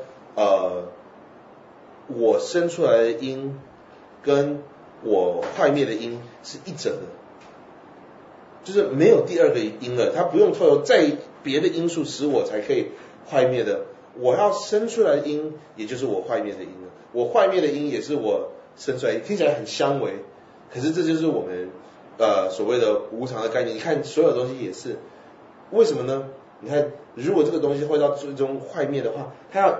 我生出来的因跟我坏灭的因是一者的， 就是没有第二个因了，它不用透过再别的因素使我才可以坏灭的，我要生出来的因，也就是我坏灭的因了，我坏灭的因也是我生出来，听起来很相违，可是这就是我们所谓的无常的概念。你看所有东西也是，为什么呢？你看，如果这个东西会到最终坏灭的话，它要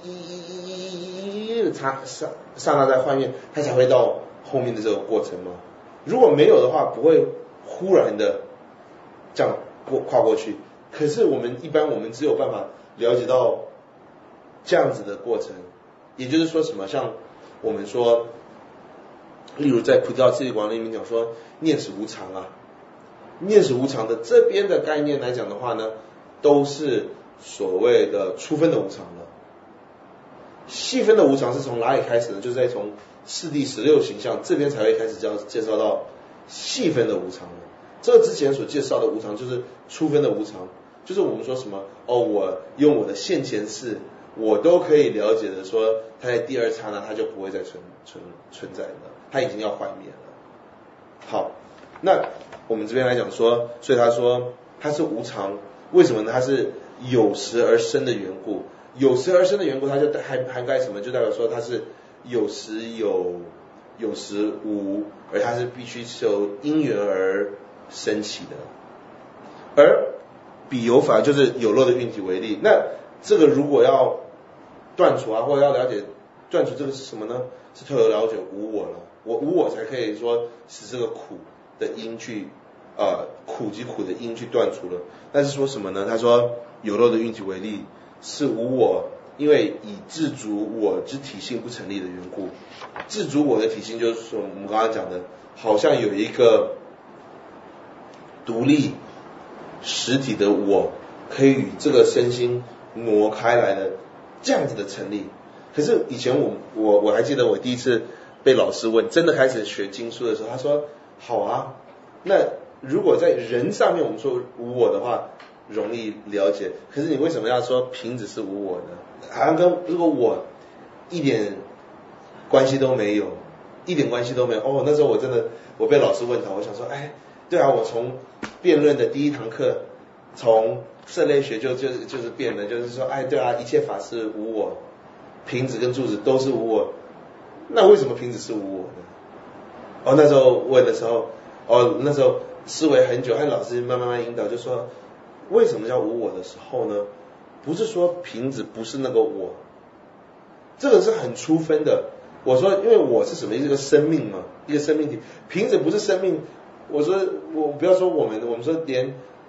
刹那在坏灭，它才会到后面的这个过程嘛。如果没有的话，不会忽然的这样跨过去。可是我们只有办法了解到这样子的过程，也就是说什么？像我们说，例如在菩提道次第广里面讲说，念此无常啊，念此无常的这边的概念来讲的话呢，都是所谓的初分的无常了。细分的无常是从哪里开始呢？就是在从四谛16形象这边才会开始介绍到细分的无常了。这之前所介绍的无常就是初分的无常，就是我们说什么我用我的现前世，我都可以了解的说，它在第二刹那它就不会再存在了，它已经要坏灭了。好，那我们这边来讲说，所以他说它是无常，为什么呢？它是有时而生的缘故。有时而生的缘故，它就涵盖什么？就代表说它是有时有，有时无，而它是必须是由因缘而升起的。而比有法就是有漏的运体为例，那这个如果要断除或者要了解断除这个是什么呢？是透过了解无我了，我无我才可以说使这个苦的因去苦及苦的因去断除了。但是说什么呢？他说有漏的运体为例。是无我，因为以自足我之体性不成立的缘故。自足我的体性就是说我们刚刚讲的，好像有一个独立实体的我，可以与这个身心挪开来的这样子的成立。可是以前我还记得我第一次被老师问，真的开始学经书的时候，他说好啊，那如果在人上面我们说无我的话，容易了解，可是你为什么要说瓶子是无我呢？好像跟如果我一点关系都没有，一点关系都没有。那时候我被老师问到，我想说，对啊，我从辩论的第一堂课，从色类学就是辩论，就是说，对啊，一切法是无我，瓶子跟柱子都是无我，那为什么瓶子是无我呢？那时候问的时候，那时候思维很久，和老师慢慢引导，就说。为什么叫无我的时候呢？不是说瓶子不是那个我，这个是很粗分的。我说，因为我是什么？一个生命嘛，一个生命体。瓶子不是生命。我说，我不要说我们说连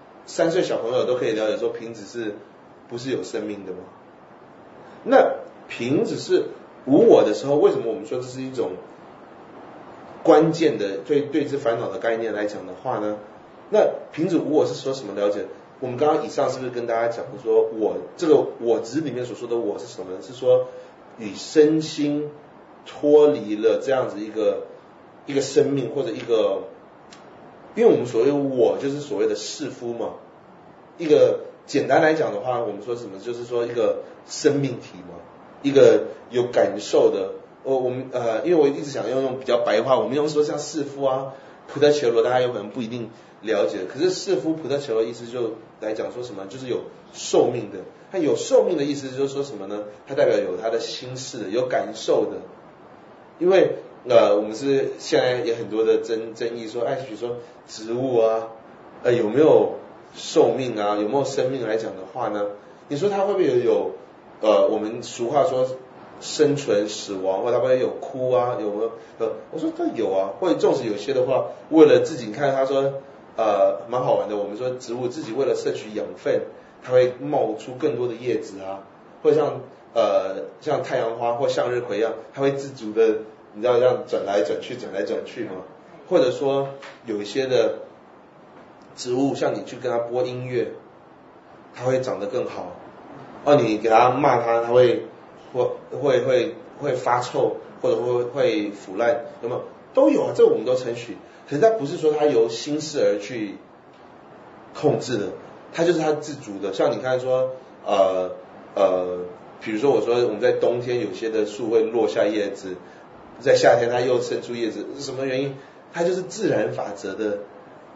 3岁小朋友都可以了解说瓶子是不是有生命的吗？那瓶子是无我的时候，为什么我们说这是一种关键的对之烦恼的概念来讲的话呢？那瓶子无我是说什么了解？我们刚刚以上是不是跟大家讲过说，这个我执里面所说的我是什么呢？是说与身心脱离了这样子一个生命或者一个，因为我们所谓我就是所谓的士夫嘛，一个简单来讲的话，我们说什么？就是说一个生命体嘛，一个有感受的。我们因为我一直想用比较白话，我们用说像士夫啊、菩提伽罗，大家有可能不一定了解，可是士夫菩提伽罗意思就来讲说什么，就是有寿命的。它有寿命的意思就是说什么呢？它代表有他的心事的，有感受的。因为我们是现在也很多的争议说，比如说植物啊，有没有寿命啊，有没有生命来讲的话呢？你说它会不会有我们俗话说生存死亡，或者它会有哭啊，有没有？我说这有啊，或者纵使有些的话，为了自己，你看他说蛮好玩的。我们说植物自己为了摄取养分，它会冒出更多的叶子啊，或者像太阳花或向日葵一样，它会自主的，你知道这样转来转去嘛。或者说有一些的植物，像你去跟它播音乐，它会长得更好。你给它骂它，它会发臭，或者会腐烂，有没有？都有啊，这我们都承许。可是它不是说它由心事而去控制的，它就是它自主的。像你看说比如说我说我们在冬天有些的树会落下叶子，在夏天它又生出叶子，是什么原因？它就是自然法则的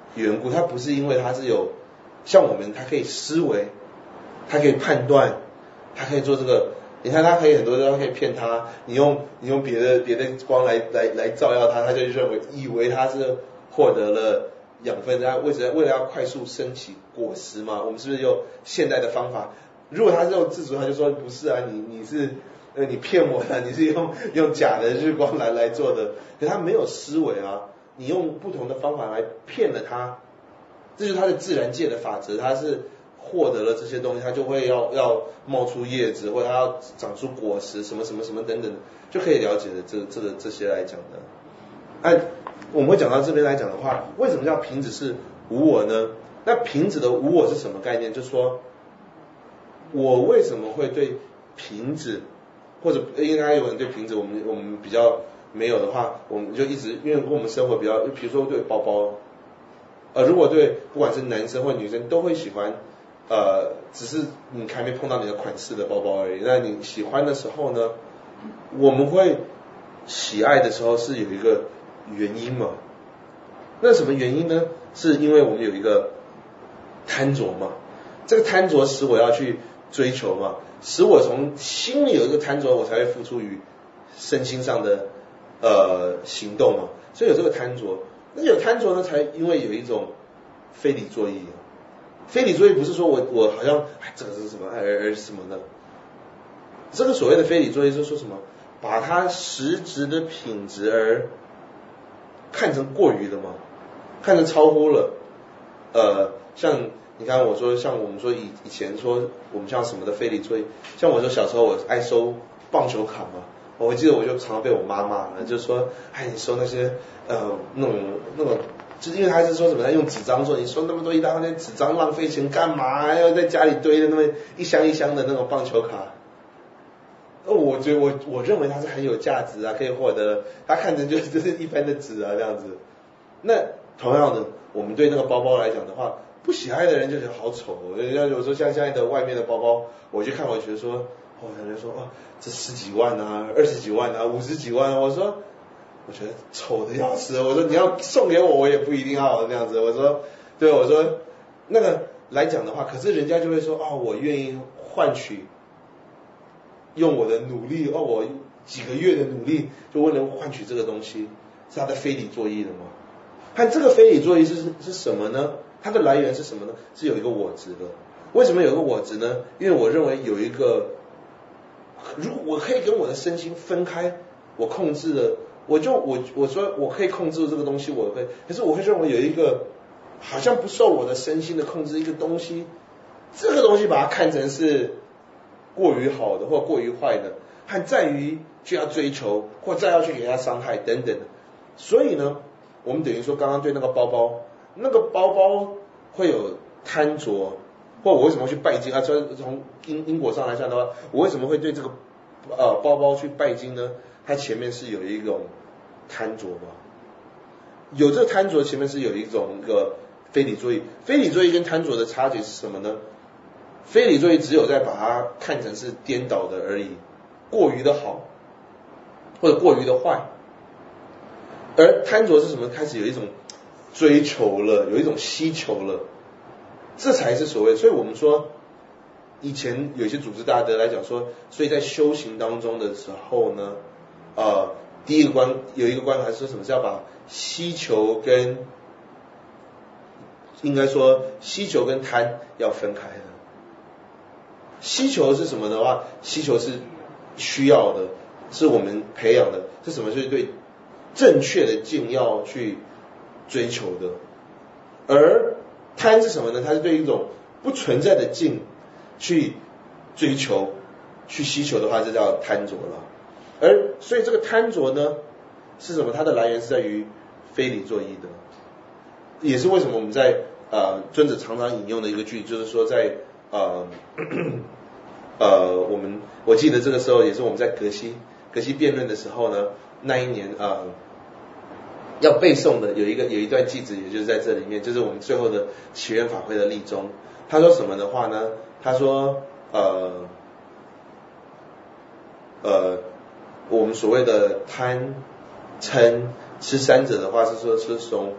缘故，他不是因为他是有像我们，他可以思维，他可以判断，他可以做这个。你看他可以很多地方可以骗他，你用别的光来照耀他，他就以为他是获得了养分，他为了要快速升起果实嘛。我们是不是用现代的方法？如果他是用自主，他就说不是啊，你是你骗我的，你是用假的日光来做的。可他没有思维啊，你用不同的方法来骗了他，这就是他的自然界的法则，他是获得了这些东西，他就会要冒出叶子，或者他要长出果实，什么什么什么等等，就可以了解的这些来讲的。按我们会讲到这边来讲的话，为什么叫瓶子是无我呢？那瓶子的无我是什么概念？就是说我为什么会对瓶子，或者应该有人对瓶子，我们比较没有的话，我们就一直因为跟我们生活比较，比如说对包包，如果对不管是男生或女生都会喜欢，只是你还没碰到你的款式的包包而已。那你喜欢的时候呢，我们会喜爱的时候是有一个原因嘛？那什么原因呢？是因为我们有一个贪着嘛，这个贪着使我要去追求嘛，使我从心里有一个贪着，我才会付出于身心上的行动嘛，所以有这个贪着。那有贪着呢，才因为有一种非理作意。非理作意不是说我好像这个是什么而什么的，这个所谓的非理作意是说什么？把它实质的品质而看成过于的嘛，看成超乎了。像你看我说，像我们说以前说我们像什么的非理作意，像我说小时候我爱收棒球卡嘛，我记得我就常常被我妈骂了，就说你收那些那种。就是因为他是说什么，他用纸张做，你收那么多一大堆纸张浪费钱干嘛？要在家里堆的那么一箱一箱的那种棒球卡。我觉得我认为它是很有价值啊，可以获得。他看着就是一般的纸啊这样子。那同样的，我们对那个包包来讲的话，不喜爱的人就觉得好丑。人家有时候像现在的外面的包包，我去看，我觉得说，有人说这10几万啊，20几万啊，50几万啊，我觉得丑的要死，我说你要送给我也不一定要那样子，我说对，我说那个来讲的话，可是人家就会说我愿意换取用我的努力，我几个月的努力就为了换取这个东西，是他的非理作意的吗？看这个非理作意是什么呢？它的来源是什么呢？是有一个我执的。为什么有一个我执呢？因为我认为有一个，如果我可以跟我的身心分开，我控制了。我说我可以控制这个东西，可是我会认为有一个好像不受我的身心的控制一个东西，这个东西把它看成是过于好的或过于坏的，还在于就要追求或再要去给他伤害等等的。所以呢，我们等于说刚刚对那个包包会有贪着，或我为什么会去拜金啊？从因果上来讲的话，我为什么会对这个包包去拜金呢？它前面是有一种贪着嘛，有这个贪着前面是有一个非理作意。非理作意跟贪着的差距是什么呢？非理作意只有在把它看成是颠倒的而已，过于的好或者过于的坏，而贪着是什么？开始有一种追求了，有一种希求了，这才是所谓。所以我们说以前有一些组织大德来讲说，所以在修行当中的时候呢，第一个有一个关还是说什么是要把希求跟应该说希求跟贪要分开的。希求是什么的话，希求是需要的，是我们培养的，是什么？就是对正确的境要去追求的。而贪是什么呢？它是对一种不存在的境去追求去希求的话，这叫贪着了。而所以这个贪着呢是什么？它的来源是在于非理作意的，也是为什么我们在尊者常常引用的一个句，就是说在我记得这个时候也是我们在格西辩论的时候呢，那一年要背诵的有一段句子，也就是在这里面，就是我们最后的祈愿法会的例中，他说什么的话呢？他说我们所谓的贪嗔痴三者的话是说是从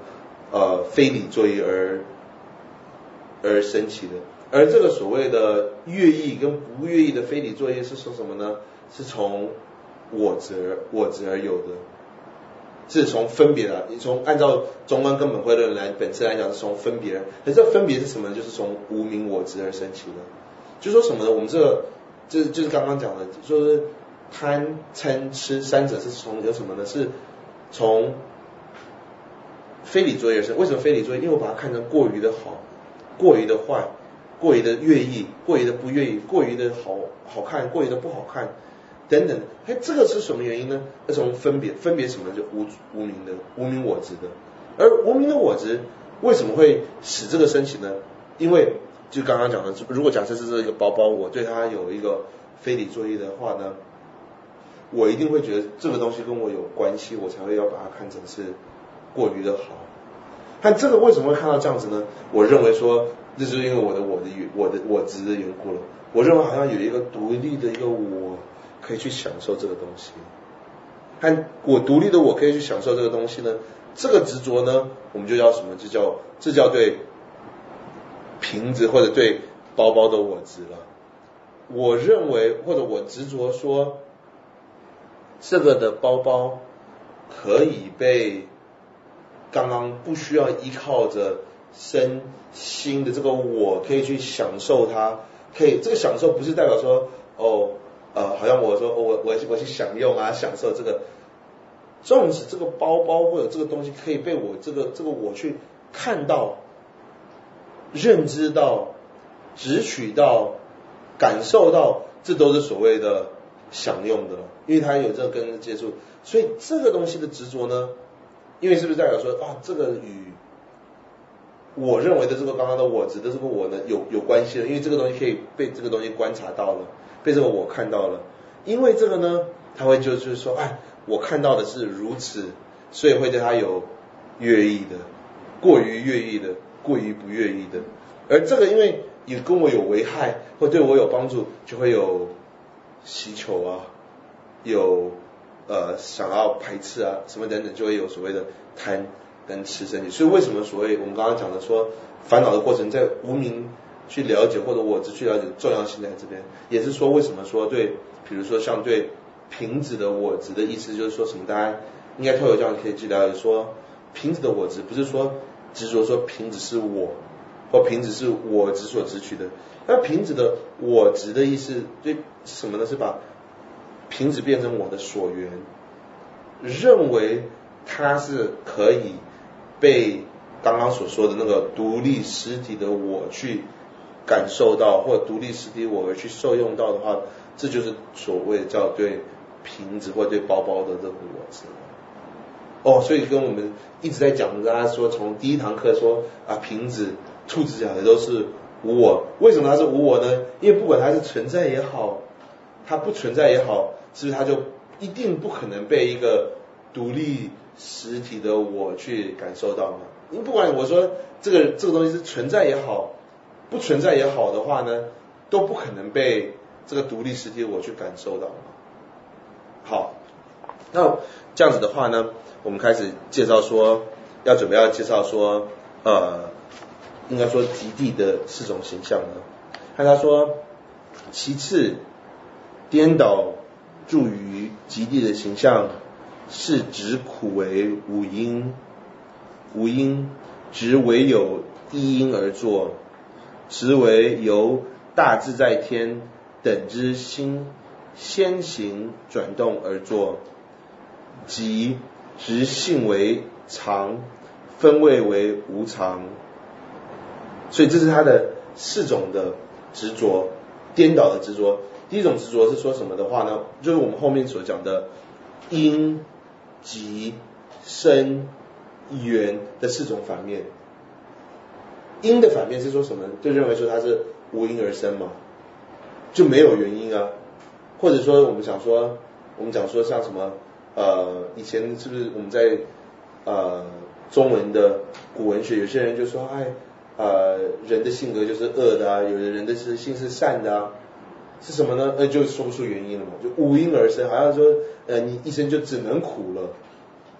非理作意而升起的。而这个所谓的乐意跟不乐意的非理作意是说什么呢？是从我执而有的，是从分别的，从按照中观根本慧论来本身来讲是从分别，可是这分别是什么？就是从无明我执而生起的。就说什么呢？我们这就是刚刚讲的，就是贪嗔痴三者是从有什么呢？是从非理作意而生。为什么非理作意？因为我把它看成过于的好，过于的坏，过于的乐意，过于的不乐意，过于的好看，过于的不好看等等。这个是什么原因呢？从分别什么？就无明我执的。而无明的我执为什么会使这个升起呢？因为就刚刚讲的，如果假设是这个包包，我对它有一个非理作意的话呢，我一定会觉得这个东西跟我有关系，我才会要把它看成是过于的好。但这个为什么会看到这样子呢？我认为说，这是因为我的执的缘故了。我认为好像有一个独立的一个我可以去享受这个东西，和我独立的我可以去享受这个东西呢，这个执着呢，我们就叫什么？这叫对瓶子或者对包包的我执了。我认为或者我执着说，这个的包包可以被刚刚不需要依靠着身心的这个我可以去享受它，可以这个享受不是代表说好像我说我去享用啊，享受这个，纵使这个包包或者这个东西可以被我这个我去看到、认知到、执取到、感受到，这都是所谓的享用的，因为它有这个跟接触，所以这个东西的执着呢，因为是不是代表说这个与我认为的这个刚刚的我执的这个我呢有关系的？因为这个东西可以被这个东西观察到了，被这个我看到了，因为这个呢，他会就是说，我看到的是如此，所以会对他有乐意的，过于乐意的，过于不乐意的，而这个因为也跟我有危害，或对我有帮助，就会有希求啊，有想要排斥啊，什么等等，就会有所谓的贪跟痴升起。所以为什么所谓我们刚刚讲的说烦恼的过程，在无明去了解或者我执去了解重要性在这边，也是说为什么说对，比如说像对瓶子的我执的意思，就是说什么？大家应该都有这样可以去了解说，瓶子的我执不是说执着说瓶子是我，或瓶子是我执所执取的。那瓶子的我执的意思对什么呢？是把瓶子变成我的所缘，认为它是可以被刚刚所说的那个独立实体的我去感受到，或独立实体我而去受用到的话，这就是所谓叫对瓶子或对包包的这个我执。所以跟我们一直在讲，大家说从第一堂课说瓶子、兔子讲的都是无我，为什么它是无我呢？因为不管它是存在也好，它不存在也好，是不是它就一定不可能被一个独立实体的我去感受到嘛？因为不管我说这个东西是存在也好，不存在也好的话呢，都不可能被这个独立实体的我去感受到嘛。好，那这样子的话呢，我们开始介绍说，准备要介绍说，应该说极地的4种形象呢。看他说，其次颠倒住于极地的形象，是指苦为无因，无因执唯有一因而作，实为由大自在天等之心先行转动而作，即执性为常，分位为无常。所以这是他的4种的执着，颠倒的执着。第一种执着是说什么的话呢？就是我们后面所讲的因、集、生、缘的4种反面。因的反面是说什么？就认为说它是无因而生嘛，就没有原因啊。或者说我们讲说像什么以前是不是我们在中文的古文学，有些人就说人的性格就是恶的啊，有的人的性是善的啊，是什么呢？就说不出原因了嘛，就无因而生，好像说你一生就只能苦了。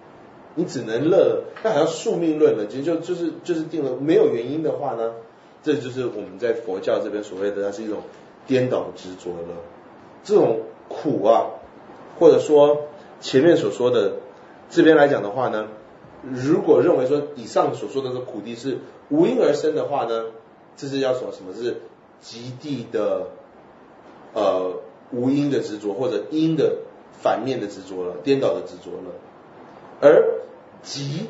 你只能乐，那好像宿命论了，其实就是定了没有原因的话呢，这就是我们在佛教这边所谓的它是一种颠倒执着了。这种苦啊，或者说前面所说的这边来讲的话呢，如果认为说以上所说的这苦地是无因而生的话呢，这是要说什么是极地的无因的执着，或者因的反面的执着了，颠倒的执着了。而极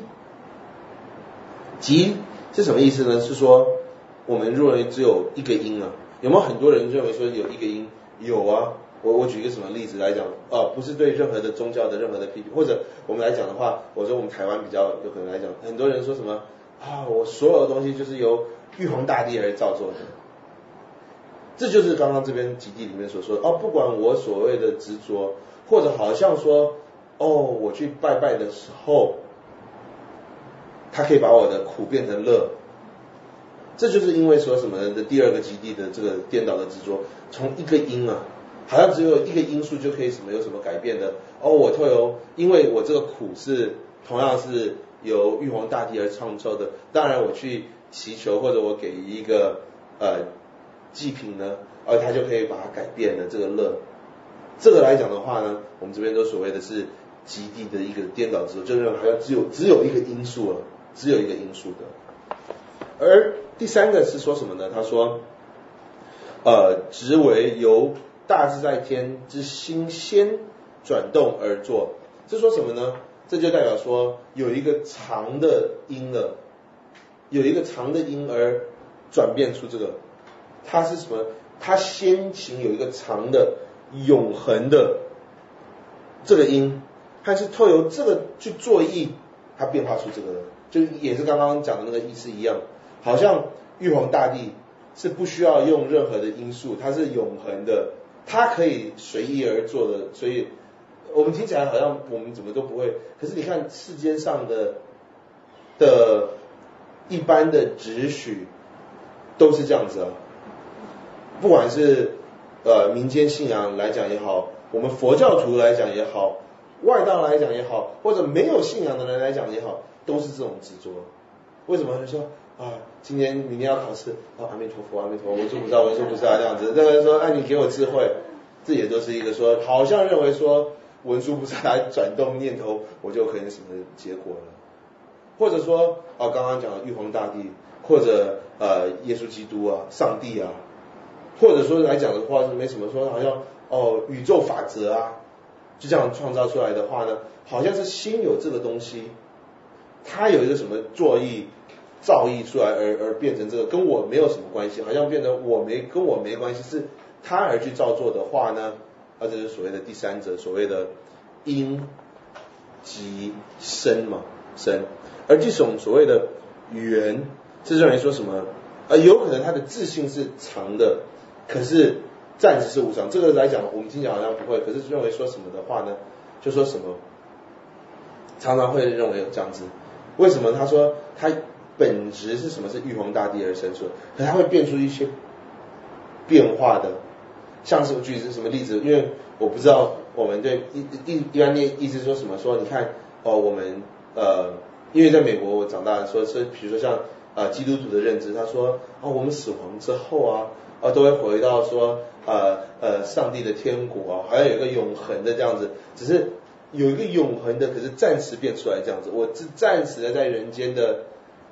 是什么意思呢？是说我们认为只有一个因啊，有没有很多人认为说有一个因？有啊，我举一个什么例子来讲不是对任何的宗教的任何的批评，或者我们来讲的话，我说我们台湾比较有可能来讲，很多人说什么我所有的东西就是由玉皇大帝而造作的，这就是刚刚这边极地里面所说的不管我所谓的执着，或者好像说我去拜拜的时候，他可以把我的苦变成乐，这就是因为说什么的第二个极地的这个颠倒的执着，从一个因啊，好像只有一个因素就可以有什么改变的我透由因为我这个苦是同样是由玉皇大帝而创造的，当然我去祈求或者我给一个祭品呢，他就可以把它改变了这个乐。这个来讲的话呢，我们这边都所谓的是极地的一个颠倒执着，就是好像只有一个因素了，只有一个因素的。而第三个是说什么呢？他说执为由大自在天之心先转动而作，这说什么呢？这就代表说有一个长的因了，有一个长的因而转变出这个，它是什么？它先行有一个长的永恒的这个因，它是透由这个去作意，它变化出这个，就也是刚刚讲的那个意思一样，好像玉皇大帝是不需要用任何的因素，它是永恒的，它可以随意而做的，所以我们听起来好像我们怎么都不会，可是你看世间上的一般的秩序都是这样子啊，不管是民间信仰来讲也好，我们佛教徒来讲也好，外道来讲也好，或者没有信仰的人来讲也好，都是这种执着。为什么会说今天明天要考试阿弥陀佛阿弥陀佛，文殊菩萨文殊菩萨这样子，这个说你给我智慧，这也都是一个说好像认为说文殊菩萨来转动念头，我就可以什么结果了，或者说刚刚讲的玉皇大帝，或者耶稣基督上帝或者说来讲的话是没什么说好像宇宙法则就这样创造出来的话呢，好像是先有这个东西，它有一个什么作意造诣出来而变成这个，跟我没有什么关系，好像变成跟我没关系，是他而去造作的话呢，这是所谓的第三者，所谓的因即生嘛，生。而这种所谓的缘，是认为说什么有可能它的自性是长的，可是暂时是无常。这个来讲我们听起来好像不会，可是认为说什么的话呢，就说什么常常会认为有这样子。为什么他说他本质是什么？是玉皇大帝而生出，可他会变出一些变化的，像是举什么例子？因为我不知道我们对一般念意思说什么？说你看我们因为在美国我长大，说是比如说像基督徒的认知，他说我们死亡之后都会回到说上帝的天国好像有一个永恒的这样子，只是有一个永恒的，可是暂时变出来这样子，我是暂时的在人间的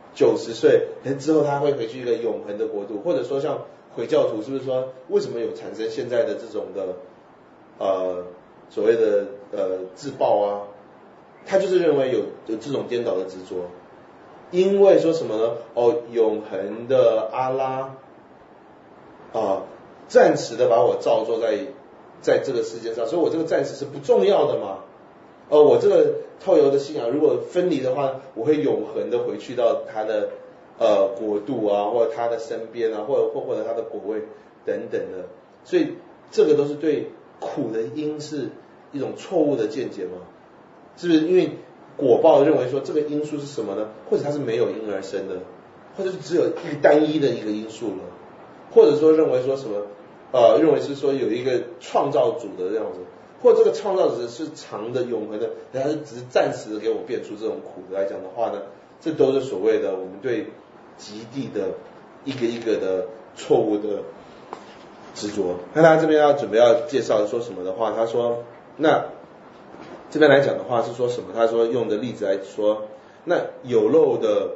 90岁，可是之后他会回去一个永恒的国度，或者说像回教徒是不是说为什么有产生现在的这种的所谓的自爆他就是认为有这种颠倒的执着，因为说什么呢？永恒的阿拉暂时的把我造作在这个世界上，所以我这个暂时是不重要的嘛。我这个透由的信仰如果分离的话，我会永恒的回去到他的国度或者他的身边或者他的果位等等的，所以这个都是对苦的因是一种错误的见解嘛。是不是因为果报认为说这个因素是什么呢？或者它是没有因而生的，或者是只有一个单一的一个因素了，或者说认为说什么认为是说有一个创造主的这样子， 或这个创造者是长的永恒的，还是只是暂时的给我变出这种苦来讲的话呢，这都是所谓的我们对极地的一个一个的错误的执着。那他这边要准备要介绍说什么的话，他说那这边来讲的话是说什么？他说用的例子来说，那有漏的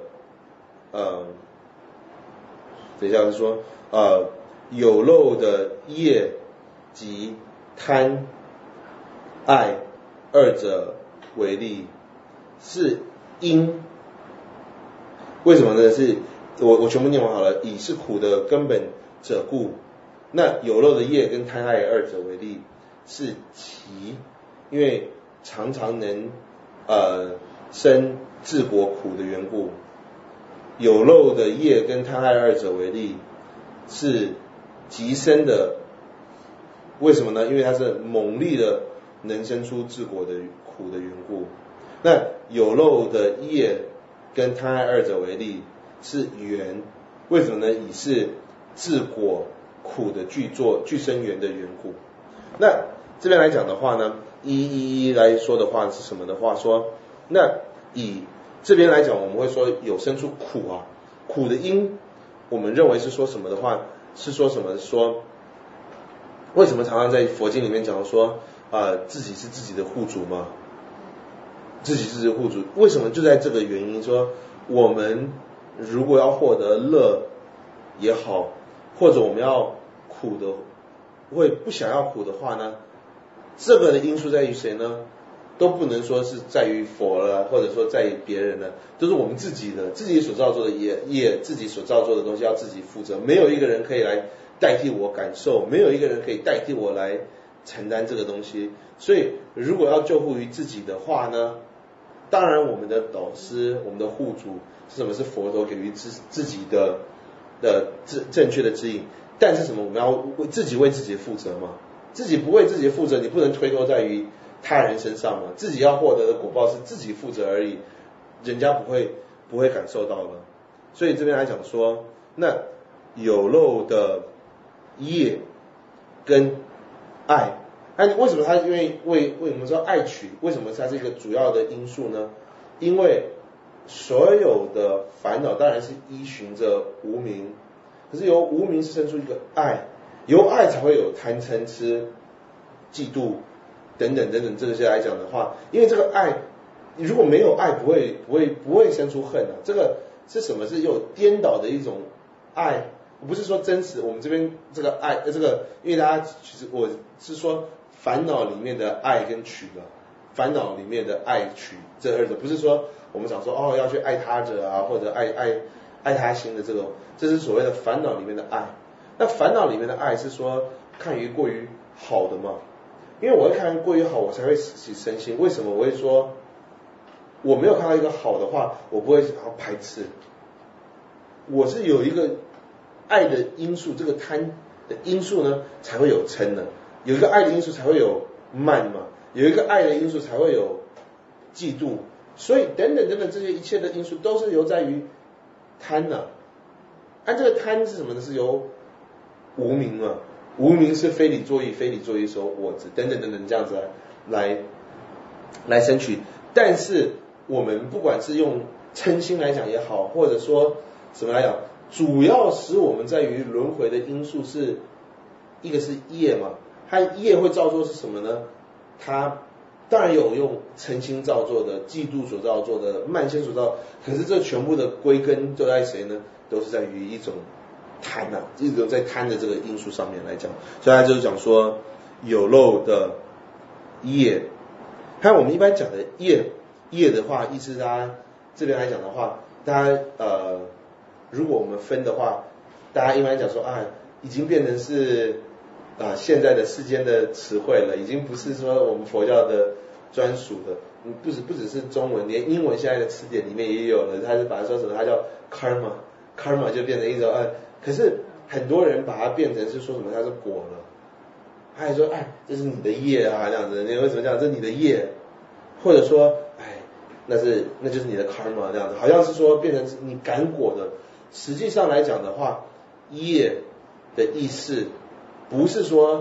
等一下是说有漏的业及贪爱二者为例是因，为什么呢？是我全部念完好了。以是苦的根本者故，那有漏的业跟贪爱二者为例是其，因为常常能生治国苦的缘故。有漏的业跟贪爱二者为例是极深的，为什么呢？因为它是猛力的能生出治国的苦的缘故。那有漏的业跟贪爱二者为例是缘，为什么呢？以是治国苦的具生缘的缘故。那这边来讲的话呢，一来说的话是什么的话说，那以这边来讲，我们会说有生出苦啊，苦的因，我们认为是说什么的话，是说什么？说为什么常常在佛经里面讲说自己是自己的护主吗？自己是自己的护主，为什么？就在这个原因说，我们如果要获得乐也好，或者我们要苦的，会不想要苦的话呢，这个的因素在于谁呢？都不能说是在于佛了，或者说在于别人了，都是我们自己的，自己所造作的也自己所造作的东西要自己负责，没有一个人可以来代替我感受，没有一个人可以代替我来承担这个东西。所以如果要救护于自己的话呢，当然我们的导师，我们的护主是什么？是佛陀给予自己的正确的指引。但是什么？我们要为自己负责嘛？自己不为自己负责，你不能推脱在于他人身上嘛？自己要获得的果报是自己负责而已，人家不会感受到了。所以这边来讲说，那有漏的业跟爱，为什么它因为什么说爱取？为什么它是一个主要的因素呢？因为所有的烦恼当然是依循着无明，可是由无明是生出一个爱，由爱才会有贪嗔痴嫉妒等等这些来讲的话，因为这个爱如果没有爱不会生出恨啊。这个是什么？是有颠倒的一种爱，不是说真实。我们这边这个爱这个，因为大家其实我是说烦恼里面的爱跟取的，烦恼里面的爱取这二者，不是说我们想说要去爱他者啊，或者爱他心的这种，这是所谓的烦恼里面的爱。那烦恼里面的爱是说看于过于好的嘛？因为我会看过于好，我才会起身心。为什么我会说我没有看到一个好的话，我不会想要排斥？我是有一个爱的因素，这个贪的因素呢，才会有嗔的。有一个爱的因素才会有慢嘛，有一个爱的因素才会有嫉妒，所以等等这些一切的因素都是由在于贪呢。这个贪是什么呢？是由无明嘛，无明是非理作意，非理作意说我执等等这样子来生取。但是我们不管是用嗔心来讲也好，或者说什么来讲，主要使我们在于轮回的因素是一个是业嘛，它业会造作是什么呢？它当然有用嗔心造作的，嫉妒所造作的，慢心所造，可是这全部的归根都在谁呢？都是在于一种贪啊，一种在贪的这个因素上面来讲。所以他就是讲说有漏的业，还有我们一般讲的业的话，意思大家这边来讲的话，大家如果我们分的话，大家一般讲说已经变成是现在的世间的词汇了，已经不是说我们佛教的专属的，不只是中文，连英文现在的词典里面也有了，它是把它说什么？它叫 karma 就变成一种可是很多人把它变成是说什么？它是果了，他还说这是你的业啊，这样子，你为什么这样？这是你的业，或者说那就是你的 karma 这样子，好像是说变成是你感果的。实际上来讲的话，业的意思不是说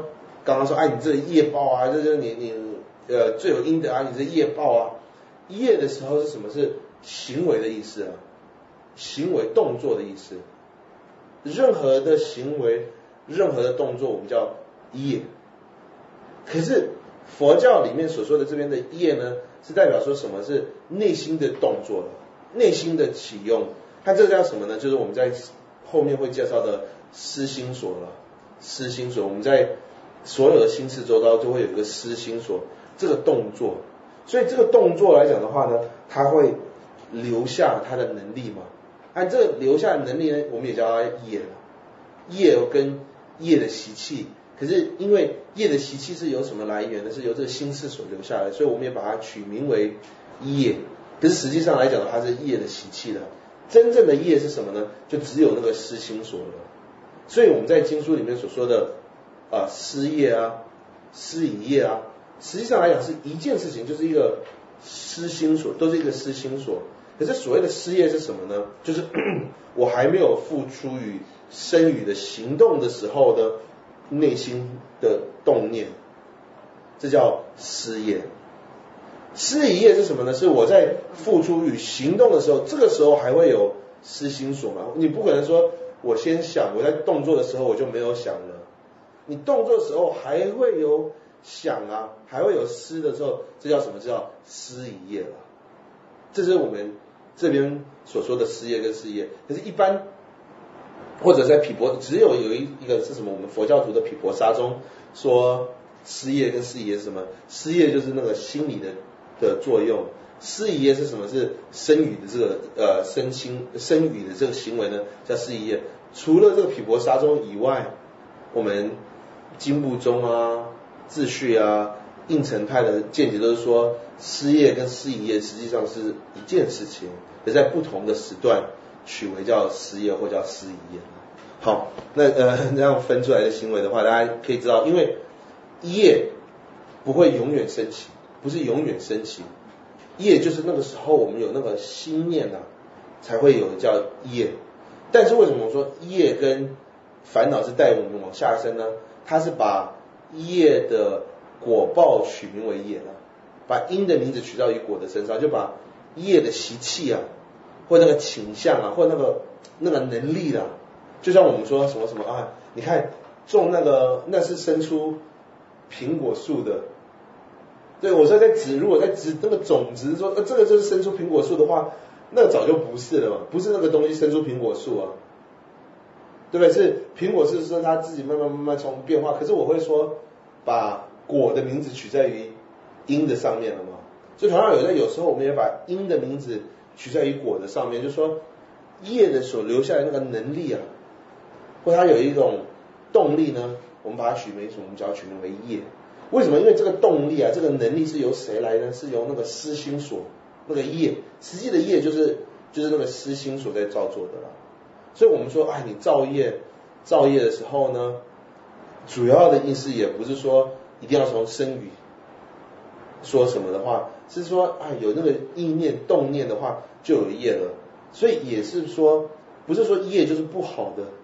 刚刚说，哎，你这业报啊，这就是你罪有应得啊，你这业报啊。业的时候是什么？是行为的意思啊，行为动作的意思。任何的行为，任何的动作，我们叫业。可是佛教里面所说的这边的业呢，是代表说什么？是内心的动作了，内心的启用。它这个叫什么呢？就是我们在后面会介绍的思心所了。思心所，我们在所有的心事周遭就会有一个思心所，这个动作。所以这个动作来讲的话呢，它会留下它的能力嘛。按这个留下的能力呢，我们也叫它业了。业跟业的习气，可是因为业的习气是由什么来源呢？是由这个心事所留下来，所以我们也把它取名为业。可是实际上来讲的话，它是业的习气的。真正的业是什么呢？就只有那个思心所了。所以我们在经书里面所说的思业啊、思已业啊，实际上来讲是一件事情，就是一个思心所，都是一个思心所。可是所谓的思业是什么呢？就是我还没有付出于身语的行动的时候的内心的动念，这叫思业。思已业是什么呢？是我在付出与行动的时候，这个时候还会有思心所吗？你不可能说我先想，我在动作的时候我就没有想了。你动作的时候还会有想啊，还会有思的时候，这叫什么？这叫思已业了。这是我们这边所说的思业跟思业。可是一般或者在毗婆，只有一个是什么？我们佛教徒的毗婆沙中说思业跟思已业是什么？思业就是那个心理的作用，思已业是什么？是身语的这个身语的这个行为呢，叫思已业。除了这个毗婆沙中以外，我们经部中啊、秩序啊、应成派的见解都是说，思业跟思已业实际上是一件事情，也在不同的时段取为叫思业或叫思已业。好，那这样分出来的行为的话，大家可以知道，因为业不会永远升起，不是永远升起，业就是那个时候我们有那个心念啊，才会有叫业。但是为什么我说业跟烦恼是带我们往下升呢？它是把业的果报取名为业了，把因的名字取到于果的身上，就把业的习气啊，或那个倾向啊，或那个能力啊，就像我们说什么什么啊，你看种那是生出苹果树的。对，我说如果在植那个种子，说这个就是生出苹果树的话，那早就不是了嘛，不是那个东西生出苹果树啊，对不对？是苹果树是它自己慢慢从变化，可是我会说把果的名字取在于因的上面了嘛。所以同样有时候我们也把因的名字取在于果的上面，就是说业的所留下来那个能力啊，或它有一种动力呢，我们把它取名什么？我们只要取名为业。为什么？因为这个动力啊，这个能力是由谁来呢？是由那个思心所，那个业，实际的业就是那个思心所在造作的啦。所以我们说，哎，你造业的时候呢，主要的意思也不是说一定要从身语说什么的话，是说啊，有那个意念动念的话，就有业了。所以也是说，不是说业就是不好的。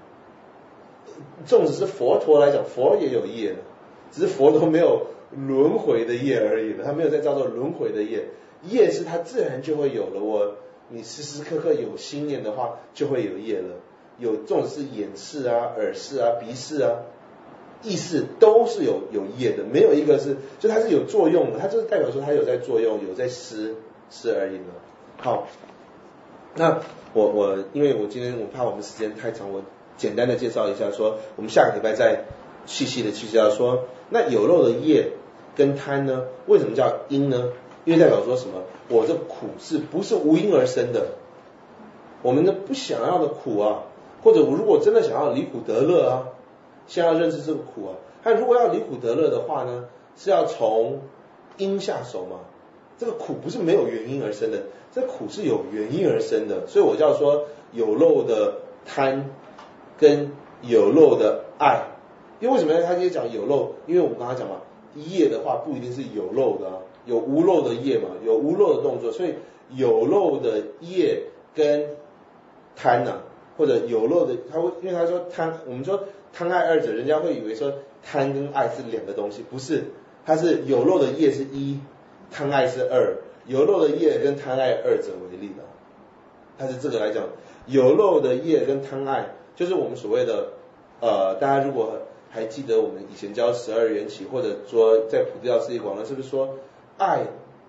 纵使是佛陀来讲，佛也有业的，只是佛陀没有轮回的业而已了，他没有在造作轮回的业。业是他自然就会有了，你时时刻刻有心念的话，就会有业了。有纵使是眼视啊、耳视啊、鼻视啊、意识都是有业的，没有一个是就它是有作用的，它就是代表说它有在作用，有在施而已了。好，那我因为我今天我怕我们时间太长，我简单的介绍一下，说我们下个礼拜再细细的去介绍说，那有漏的业跟贪呢，为什么叫因呢？因为代表说什么？我这苦是不是无因而生的？我们的不想要的苦啊，或者我如果真的想要离苦得乐啊，先要认识这个苦啊。他如果要离苦得乐的话呢，是要从因下手嘛。这个苦不是没有原因而生的，这苦是有原因而生的。所以我叫说有漏的贪跟有漏的爱。因为为什么他今天讲有漏？因为我们刚才讲嘛，业的话不一定是有漏的啊，有无漏的业嘛，有无漏的动作，所以有漏的业跟贪啊， 或者有漏的，因为他说我们说贪爱二者，人家会以为说贪跟爱是两个东西，不是，它是有漏的业是一，贪爱是二，有漏的业跟贪爱二者为例的，它是这个来讲，有漏的业跟贪爱，就是我们所谓的大家如果还记得我们以前教12缘起，或者说在普地道事业广论，是不是说爱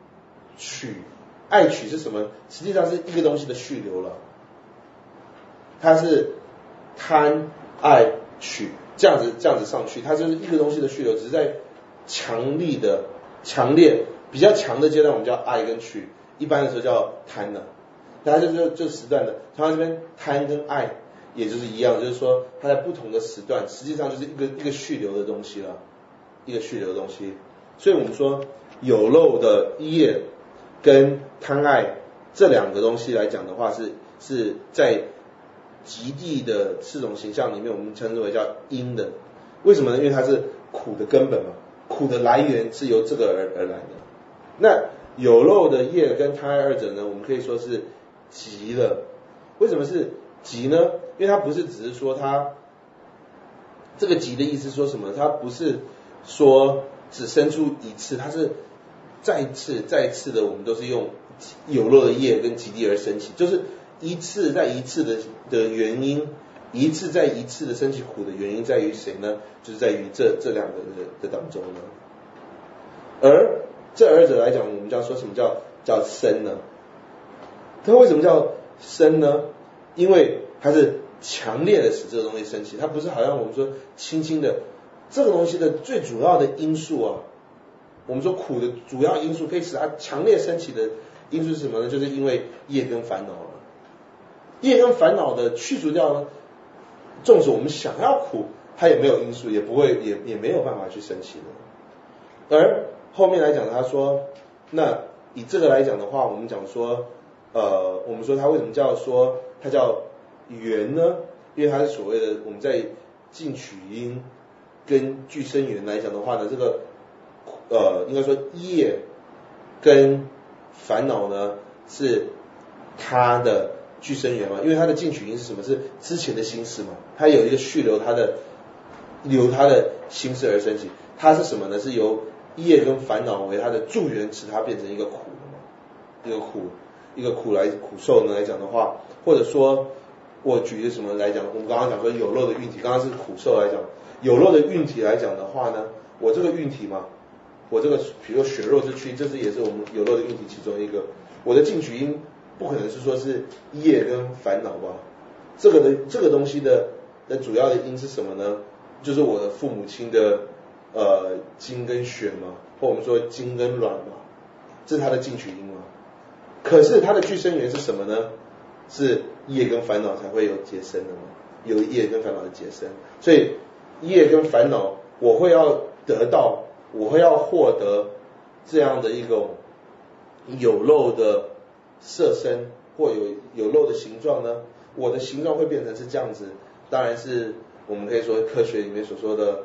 取是什么？实际上是一个东西的续流了，它是贪爱取这样子上去，它就是一个东西的续流，只是在强烈比较强的阶段，我们叫爱跟取，一般的时候叫贪的。大家就时段的，它这边贪跟爱也就是一样，就是说它在不同的时段，实际上就是一个续流的东西了，一个续流的东西。所以我们说有漏的业跟贪爱这两个东西来讲的话，是在极地的4种形象里面，我们称之为叫因的。为什么呢？因为它是苦的根本嘛，苦的来源是由这个而来的。那有漏的业跟贪爱二者呢，我们可以说是极了。为什么是极呢？因为它不是只是说它这个极的意思说什么？它不是说只生出一次，它是再次的，我们都是用有漏的业跟极地而升起，就是一次再一次的原因，一次再一次的升起苦的原因在于谁呢？就是在于这两个的当中呢。而这二者来讲，我们叫说什么叫生呢？它为什么叫生呢？因为它是强烈的使这个东西升起，它不是好像我们说轻轻的，这个东西的最主要的因素啊，我们说苦的主要因素可以使它强烈升起的因素是什么呢？就是因为业跟烦恼了。业跟烦恼的去除掉呢，纵使我们想要苦，它也没有因素，也不会也没有办法去升起的。而后面来讲，他说，那以这个来讲的话，我们讲说，我们说它为什么叫说它叫缘呢？因为它是所谓的我们在进取因跟俱生缘来讲的话呢，这个应该说业跟烦恼呢是它的俱生缘嘛，因为它的进取因是什么？是之前的心事嘛，它有一个续流它的心事而升起，它是什么呢？是由业跟烦恼为它的助缘，使它变成一个苦的嘛，一个苦受呢来讲的话，或者说我举一个什么来讲，我们刚刚讲说有漏的运体，刚刚是苦受来讲，有漏的运体来讲的话呢，我这个运体嘛，我这个比如说血肉之躯，这也是我们有漏的运体其中一个，我的进取因不可能是说是业跟烦恼吧，这个东西的主要的因是什么呢？就是我的父母亲的精跟血嘛，或我们说精跟卵嘛，这是它的进取因嘛。可是它的俱生缘是什么呢？是业跟烦恼才会有结生的嘛，有业跟烦恼的结生，所以业跟烦恼我会要得到，我会要获得这样的一种有漏的色身或有漏的形状呢，我的形状会变成是这样子，当然是我们可以说科学里面所说的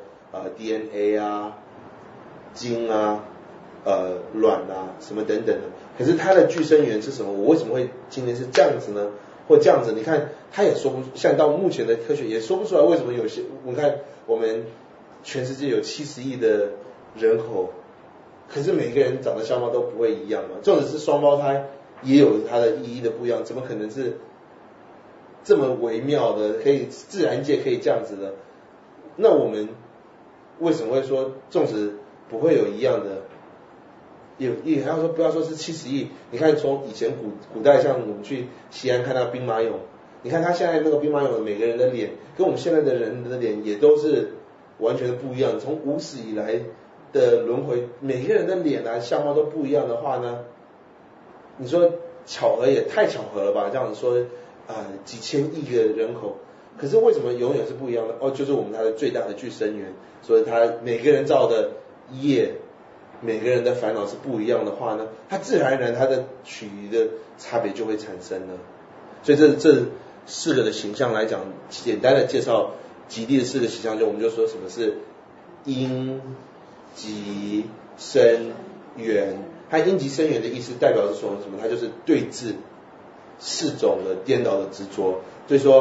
DNA 啊、精啊、卵啊什么等等的。可是它的俱生缘是什么？我为什么会今天是这样子呢？或这样子？你看，他也说不，像到目前的科学也说不出来为什么有些。你看，我们全世界有70亿的人口，可是每个人长得相貌都不会一样嘛。纵使是双胞胎，也有它的意义的不一样，怎么可能是这么微妙的？可以自然界可以这样子的？那我们为什么会说，纵使不会有一样的？也还要说，不要说是70亿，你看从以前古代，像我们去西安看那个兵马俑，你看他现在那个兵马俑的每个人的脸，跟我们现在的人的脸也都是完全的不一样。从无始以来的轮回，每个人的脸啊相貌都不一样的话呢，你说巧合也太巧合了吧？这样子说几千亿个人口，可是为什么永远是不一样的？就是我们它的最大的俱生缘，所以他每个人造的业。每个人的烦恼是不一样的话呢，它自然而然它的取的差别就会产生了。所以这4个的形象来讲，简单的介绍极地的4个形象，就我们就说什么是因、极、生、缘。它因极生缘的意思代表是说什么？它就是对峙4种的颠倒的执着。所以说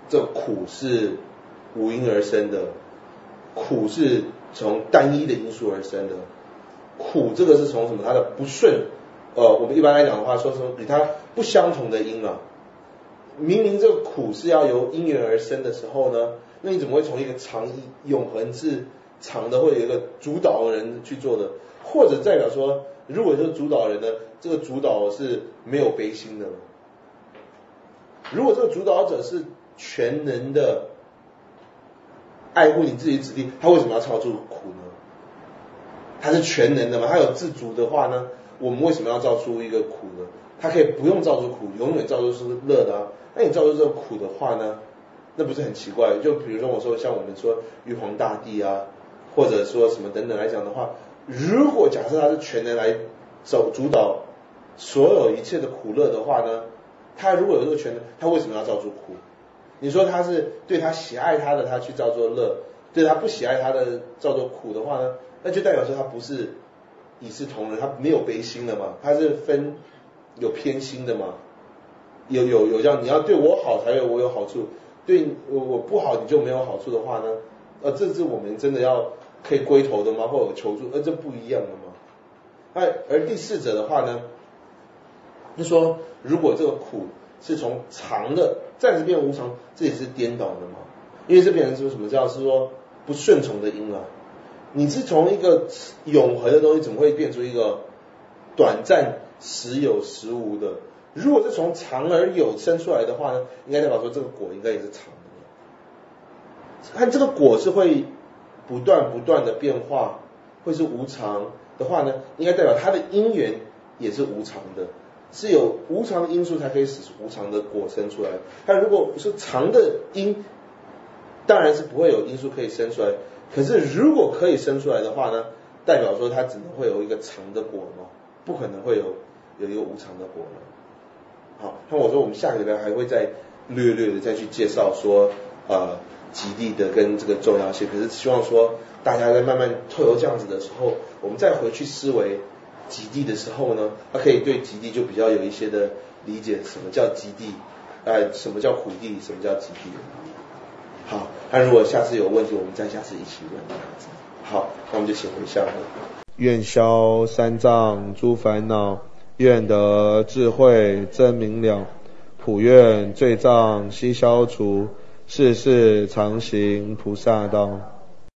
这苦是无因而生的，苦是从单一的因素而生的，苦这个是从什么？它的不顺，我们一般来讲的话，说与它不相同的因啊。明明这个苦是要由因缘而生的时候呢，那你怎么会从一个常永恒是常的，会有一个主导人去做的？或者代表说，如果是主导人呢，这个主导是没有悲心的。如果这个主导者是全能的爱护你自己子弟，他为什么要造出苦呢？他是全能的嘛，他有自主的话呢，我们为什么要造出一个苦呢？他可以不用造出苦，永远造出是乐的啊。那你造出这个苦的话呢，那不是很奇怪？就比如说我说像我们说玉皇大帝啊，或者说什么等等来讲的话，如果假设他是全能来主导所有一切的苦乐的话呢，他如果有这个权能，他为什么要造出苦？你说他是对他喜爱他的，他去造作乐；对他不喜爱他的造作苦的话呢，那就代表说他不是一视同仁，他没有悲心的嘛，他是有偏心的嘛，有这样，你要对我好才我有好处，对我不好你就没有好处的话呢，这是我们真的要可以归头的吗？或者求助？这不一样的嘛。而第四者的话呢，就说如果这个苦是从常的暂时变无常，这也是颠倒的嘛。因为这变成是什么叫是说不顺从的因啊？你是从一个永恒的东西，怎么会变出一个短暂时有时无的？如果是从常而有生出来的话呢，应该代表说这个果应该也是常的。看这个果是会不断的变化，会是无常的话呢，应该代表它的因缘也是无常的，是有无常的因素才可以使无常的果生出来。但如果是常的因，当然是不会有因素可以生出来。可是如果可以生出来的话呢，代表说它只能会有一个常的果嘛，不可能会有一个无常的果了。好，那我说我们下个礼拜还会再略的再去介绍说极地的跟这个重要性。可是希望说大家在慢慢透由这样子的时候，我们再回去思维极地的时候呢，可以对极地就比较有一些的理解，什么叫极地，什么叫苦地，什么叫极地。好，那如果下次有问题，我们再下次一起问。好，那我们就请回向。愿消三障诸烦恼，愿得智慧真明了，普愿罪障悉消除，世世常行菩萨道。